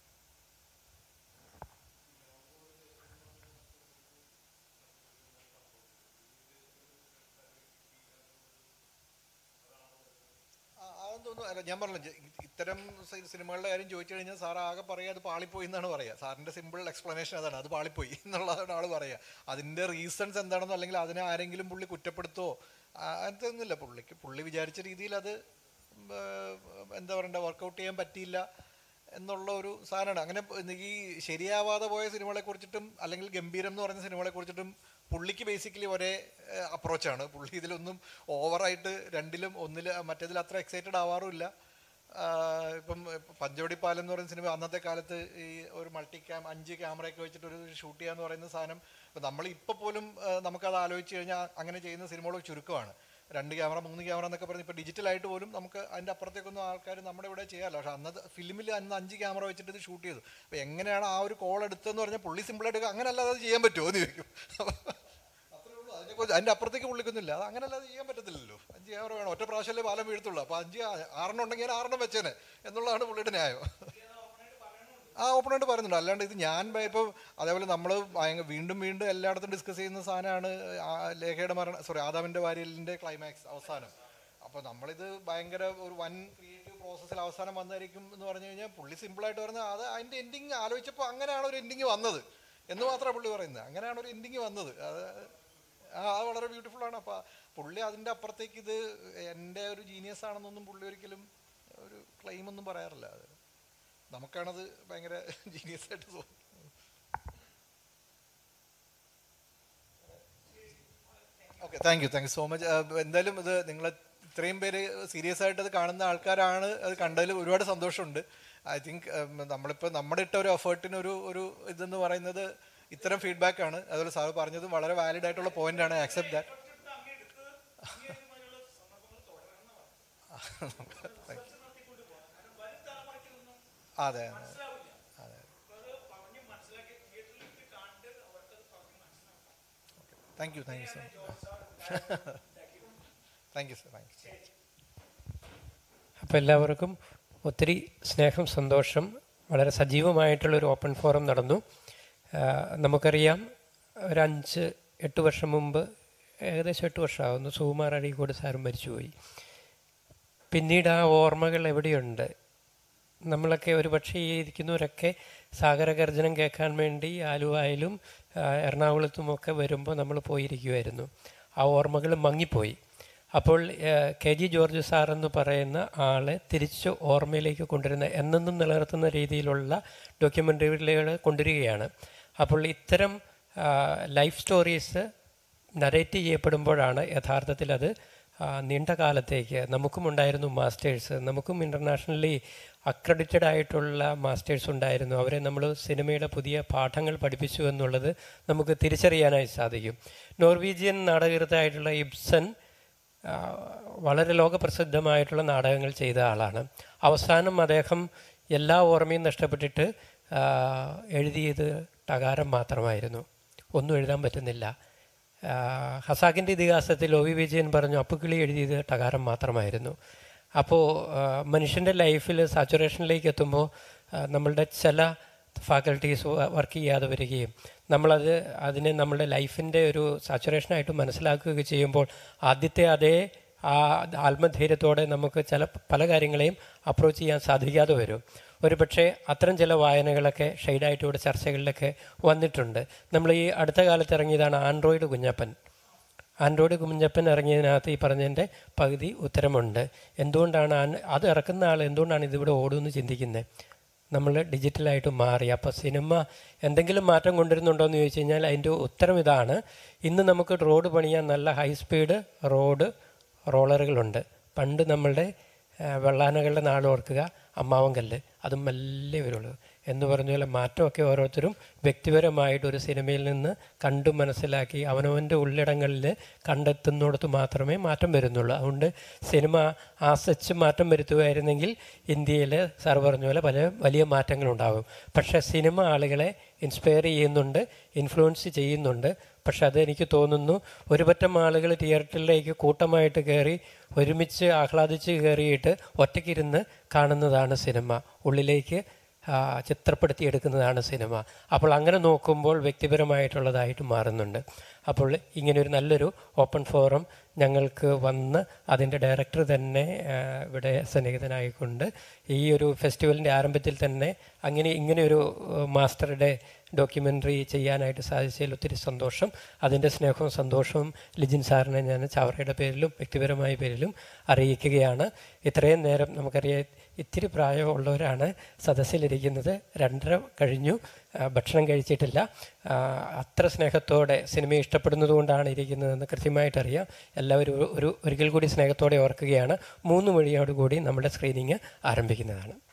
അല്ല ഞാൻ പറഞ്ഞില്ല, ഇത്തരം സിനിമകളുടെ കാര്യം ചോദിച്ചു കഴിഞ്ഞാൽ സാർ ആകെ പറയുക അത് പാളിപ്പോയി എന്നാണ് പറയുക. സാറിൻ്റെ സിമ്പിൾ എക്സ്പ്ലനേഷൻ അതാണ്, അത് പാളിപ്പോയി എന്നുള്ളതാണ് ആൾ പറയുക. അതിൻ്റെ റീസൺസ് എന്താണെന്നോ അല്ലെങ്കിൽ അതിനെ ആരെങ്കിലും പുള്ളി കുറ്റപ്പെടുത്തോ അങ്ങനത്തെ ഒന്നുമില്ല. പുള്ളി വിചാരിച്ച രീതിയിൽ അത് എന്താ പറയണ്ട വർക്കൗട്ട് ചെയ്യാൻ പറ്റിയില്ല എന്നുള്ള ഒരു സാധനമാണ്. അങ്ങനെ ഈ ശരിയാവാതെ പോയ സിനിമകളെ കുറിച്ചിട്ടും അല്ലെങ്കിൽ ഗംഭീരം എന്ന് പറയുന്ന സിനിമകളെ കുറിച്ചിട്ടും പുള്ളിക്ക് ബേസിക്കലി ഒരേ അപ്രോച്ചാണ്. പുള്ളി ഇതിലൊന്നും ഓവറായിട്ട് മറ്റേതിൽ അത്ര എക്സൈറ്റഡ് ആവാറുമില്ല. ഇപ്പം പഞ്ചവടിപ്പാലം എന്ന് പറയുന്ന സിനിമ അന്നത്തെ കാലത്ത് ഈ ഒരു 5 ക്യാമറയൊക്കെ വെച്ചിട്ട് ഒരു ഷൂട്ട് ചെയ്യാന്ന് പറയുന്ന സാധനം ഇപ്പം നമ്മളിപ്പോൾ പോലും നമുക്കത് ആലോചിച്ച് കഴിഞ്ഞാൽ അങ്ങനെ ചെയ്യുന്ന സിനിമകൾ ചുരുക്കമാണ്. 2 ക്യാമറ 3 ക്യാമറ എന്നൊക്കെ പറഞ്ഞ് ഇപ്പോൾ ഡിജിറ്റലായിട്ട് പോലും നമുക്ക് അതിൻ്റെ അപ്പുറത്തേക്കൊന്നും ആൾക്കാർ നമ്മുടെ ഇവിടെ ചെയ്യാമല്ലോ. പക്ഷേ അന്നത്തെ ഫിലിമിൽ 5 ക്യാമറ വെച്ചിട്ട് ഇത് ഷൂട്ട് ചെയ്തു. അപ്പോൾ എങ്ങനെയാണ് ആ ഒരു കോൾ എടുത്തതെന്ന് പറഞ്ഞാൽ പുള്ളി സിമ്പിളായിട്ട് അങ്ങനെ അല്ലാതെ അത് ചെയ്യാൻ പറ്റുമോ എന്ന് ചോദിക്കും. അത്രേ ഉള്ളൂ, അതിൻ്റെ അപ്പുറത്തേക്ക് പുള്ളിക്കൊന്നുമില്ല. അത് അങ്ങനെ അല്ലാതെ ചെയ്യാൻ പറ്റത്തില്ലല്ലോ. 5 ക്യാമറ വേണം, ഒറ്റ പ്രാവശ്യമല്ലേ പാലം വീഴ്ത്തുള്ളൂ. അപ്പോൾ 6 ഉണ്ടെങ്കിൽ 6 വെച്ചേനെ എന്നുള്ളതാണ് പുള്ളിയുടെ ന്യായം. ഓപ്പണായിട്ട് പറയുന്നുണ്ട്. അല്ലാണ്ട് ഇത് ഞാൻ ഇപ്പോൾ അതേപോലെ നമ്മൾ വീണ്ടും എല്ലായിടത്തും ഡിസ്കസ് ചെയ്യുന്ന സാധനമാണ് ലേഖയുടെ ആദാമിൻ്റെ വാരിയലിൻ്റെ ക്ലൈമാക്സ് അവസാനം. അപ്പോൾ നമ്മളിത് ഭയങ്കര ഒരു വൻ ക്രിയേറ്റീവ് പ്രോസസ്സിൽ അവസാനം വന്നായിരിക്കും എന്ന് പറഞ്ഞു കഴിഞ്ഞാൽ പുള്ളി സിമ്പിളായിട്ട് പറയുന്നത് അത് അതിൻ്റെ എൻഡിങ് ആലോചിച്ചപ്പോൾ അങ്ങനെയാണ് ഒരു എൻഡിങ് വന്നത് എന്ന് മാത്രമാണ് പുള്ളി പറയുന്നത്. അങ്ങനെയാണ് ഒരു എൻഡിങ് വന്നത്. അത് വളരെ ബ്യൂട്ടിഫുള്ളാണ്. അപ്പോൾ പുള്ളി അതിൻ്റെ അപ്പുറത്തേക്ക് ഇത് എൻ്റെ ഒരു ജീനിയസ് ആണെന്നൊന്നും പുള്ളി ഒരിക്കലും ഒരു ക്ലെയിമൊന്നും പറയാറില്ല. അത് നമുക്കാണത് ഭയങ്കര ജീനിയസ് ആയിട്ട് തോന്നുന്നത്. Okay, thank you so much. എന്തായാലും ഇത് നിങ്ങൾ ഇത്രയും പേര് സീരിയസ് ആയിട്ട് അത് കാണുന്ന ആൾക്കാരാണ്. അത് കണ്ടതിൽ ഒരുപാട് സന്തോഷമുണ്ട്. ഐ തിങ്ക് നമ്മളിപ്പോൾ നമ്മുടെ ഇട്ട ഒരു എഫേർട്ടിന് ഒരു ഇതെന്ന് പറയുന്നത് ഇത്തരം ഫീഡ്ബാക്കാണ്. അതുപോലെ സാർ പറഞ്ഞത് വളരെ വാലിഡ് ആയിട്ടുള്ള പോയിന്റാണ്. Accept that. അതെ അതെ അതെ. Thank you so much. Thank you sir. അപ്പോൾ എല്ലാവർക്കും ഒത്തിരി സ്നേഹം, സന്തോഷം. വളരെ സജീവമായിട്ടുള്ളൊരു ഓപ്പൺ ഫോറം നടന്നു. നമുക്കറിയാം ഒരു 5-8 വർഷം മുമ്പ്, ഏകദേശം 8 വർഷമാകുന്നു, സുകുമാർ അഴീക്കോട് സാറും മരിച്ചുപോയി. പിന്നീട് ആ ഓർമ്മകൾ എവിടെയുണ്ട്? നമ്മളൊക്കെ ഒരു പക്ഷേ ഈ ഇരിക്കുന്നവരൊക്കെ സാഗരഗർജനം കേൾക്കാൻ വേണ്ടി ആലുവായിലും എറണാകുളത്തുമൊക്കെ വരുമ്പോൾ നമ്മൾ പോയിരിക്കുമായിരുന്നു. ആ ഓർമ്മകൾ മങ്ങിപ്പോയി. അപ്പോൾ KG ജോർജ് സാറെന്ന് പറയുന്ന ആളെ തിരിച്ച് ഓർമ്മയിലേക്ക് കൊണ്ടുവരുന്ന, എന്നെന്നും നിലനിർത്തുന്ന രീതിയിലുള്ള ഡോക്യുമെൻ്ററികൾ കൊണ്ടുവരികയാണ്. അപ്പോൾ ഇത്തരം ലൈഫ് സ്റ്റോറീസ് നരേറ്റ് ചെയ്യപ്പെടുമ്പോഴാണ് യഥാർത്ഥത്തിൽ അത് നീണ്ട കാലത്തേക്ക്, നമുക്കും ഉണ്ടായിരുന്നു മാസ്റ്റേഴ്സ്, നമുക്കും ഇൻ്റർനാഷണലി അക്രഡിറ്റഡ് ആയിട്ടുള്ള മാസ്റ്റേഴ്സ് ഉണ്ടായിരുന്നു. അവരെ നമ്മൾ സിനിമയുടെ പുതിയ പാഠങ്ങൾ പഠിപ്പിച്ചു എന്നുള്ളത് നമുക്ക് തിരിച്ചറിയാനായി സാധിക്കും. നോർവീജിയൻ നാടകകൃത്തായിട്ടുള്ള ഇബ്സൺ വളരെ ലോകപ്രസിദ്ധമായിട്ടുള്ള നാടകങ്ങൾ ചെയ്ത ആളാണ്. അവസാനം അദ്ദേഹം എല്ലാ ഓർമ്മയും നഷ്ടപ്പെട്ടിട്ട് എഴുതിയത് ടകാരം മാത്രമായിരുന്നു. ഒന്നും എഴുതാൻ പറ്റുന്നില്ല. ഖസാക്കിൻ്റെ ഇതിഹാസത്തിൽ OV വിജയൻ പറഞ്ഞു അപ്പുക്കിളി എഴുതിയത് ടകാരം മാത്രമായിരുന്നു. അപ്പോൾ മനുഷ്യൻ്റെ ലൈഫിൽ സാച്ചുറേഷനിലേക്ക് എത്തുമ്പോൾ നമ്മളുടെ ചില ഫാക്കൽറ്റീസ് വർക്ക് ചെയ്യാതെ വരികയും അതിനെ നമ്മളുടെ ലൈഫിൻ്റെ ഒരു സാച്ചുറേഷനായിട്ട് മനസ്സിലാക്കുകയൊക്കെ ചെയ്യുമ്പോൾ ആദ്യത്തെ അതേ ആ ആത്മധൈര്യത്തോടെ നമുക്ക് പല കാര്യങ്ങളെയും അപ്രോച്ച് ചെയ്യാൻ സാധിക്കാതെ വരും. ഒരു പക്ഷേ അത്തരം ചില വായനകളൊക്കെ ഷെയ്ഡായിട്ട് ഇവിടെ ചർച്ചകളിലൊക്കെ വന്നിട്ടുണ്ട്. നമ്മൾ ഈ അടുത്ത കാലത്ത് ഇറങ്ങിയതാണ് ആൻഡ്രോയിഡ് കുഞ്ഞപ്പൻ ഇറങ്ങിയതിനകത്ത് ഈ പറഞ്ഞതിൻ്റെ പകുതി ഉത്തരമുണ്ട്. എന്തുകൊണ്ടാണ് അത് ഇറക്കുന്ന ആൾ എന്തുകൊണ്ടാണ് ഇതിവിടെ ഓടുമെന്ന് ചിന്തിക്കുന്നത്? നമ്മൾ ഡിജിറ്റലായിട്ട് മാറി. അപ്പോൾ സിനിമ എന്തെങ്കിലും മാറ്റം കൊണ്ടുവരുന്നുണ്ടോ എന്ന് ചോദിച്ചു കഴിഞ്ഞാൽ അതിൻ്റെ ഉത്തരം ഇതാണ്. ഇന്ന് നമുക്ക് റോഡ് പണിയാൻ നല്ല ഹൈ സ്പീഡ് റോളറുകളുണ്ട്. പണ്ട് നമ്മളുടെ വെള്ളാനകളുടെ നാട് ഓർക്കുക, അമ്മാവൻകല്ല്, അതും മെല്ലെ വരുള്ളൂ എന്ന് പറഞ്ഞ പോലെ മാറ്റമൊക്കെ ഓരോരുത്തരും വ്യക്തിപരമായിട്ട് ഒരു സിനിമയിൽ നിന്ന് കണ്ടു മനസ്സിലാക്കി അവനവൻ്റെ ഉള്ളിടങ്ങളിൽ കണ്ടെത്തുന്നിടത്ത് മാത്രമേ മാറ്റം വരുന്നുള്ളൂ. അതുകൊണ്ട് സിനിമ ആസച്ച് മാറ്റം വരുത്തുകയായിരുന്നെങ്കിൽ ഇന്ത്യയിൽ സാർ പറഞ്ഞ പോലെ വലിയ മാറ്റങ്ങളുണ്ടാകും. പക്ഷേ സിനിമ ആളുകളെ ഇൻസ്പയർ ചെയ്യുന്നുണ്ട്, ഇൻഫ്ലുവൻസ് ചെയ്യുന്നുണ്ട്. പക്ഷെ അതെനിക്ക് തോന്നുന്നു ഒരുപറ്റം ആളുകൾ തിയേറ്ററിലേക്ക് കൂട്ടമായിട്ട് കയറി ഒരുമിച്ച് ആഹ്ലാദിച്ച് കയറിയിട്ട് ഒറ്റയ്ക്കിരുന്ന് കാണുന്നതാണ് സിനിമ, ഉള്ളിലേക്ക് ചിത്രപ്പെടുത്തിയെടുക്കുന്നതാണ് സിനിമ. അപ്പോൾ അങ്ങനെ നോക്കുമ്പോൾ വ്യക്തിപരമായിട്ടുള്ളതായിട്ട് മാറുന്നുണ്ട്. അപ്പോൾ ഇങ്ങനെയൊരു നല്ലൊരു ഓപ്പൺ ഫോറം ഞങ്ങൾക്ക് വന്ന് അതിൻ്റെ ഡയറക്ടർ തന്നെ ഇവിടെ സന്നിഹിതനായിക്കൊണ്ട് ഈ ഒരു ഫെസ്റ്റിവലിൻ്റെ ആരംഭത്തിൽ തന്നെ ഇങ്ങനെയൊരു മാസ്റ്ററുടെ ഡോക്യുമെൻ്ററി ചെയ്യാനായിട്ട് സാധിച്ചതിൽ ഒത്തിരി സന്തോഷം. അതിൻ്റെ സ്നേഹവും സന്തോഷവും ലിജിൻ സാറിനെ ഞാൻ ചാവറയുടെ പേരിലും വ്യക്തിപരമായ പേരിലും അറിയിക്കുകയാണ്. ഇത്രയും നേരം നമുക്കറിയാം ഇത്തിരി പ്രായമുള്ളവരാണ് സദസ്സിലിരിക്കുന്നത്. 2:30 കഴിഞ്ഞു, ഭക്ഷണം കഴിച്ചിട്ടില്ല. അത്ര സ്നേഹത്തോടെ സിനിമയെ ഇഷ്ടപ്പെടുന്നത് കൊണ്ടാണ് ഇരിക്കുന്നതെന്ന് കൃത്യമായിട്ടറിയാം. എല്ലാവരും ഒരിക്കൽ കൂടി സ്നേഹത്തോടെ ഓർക്കുകയാണ്. 3 മണിയോടുകൂടി നമ്മുടെ സ്ക്രീനിങ് ആരംഭിക്കുന്നതാണ്.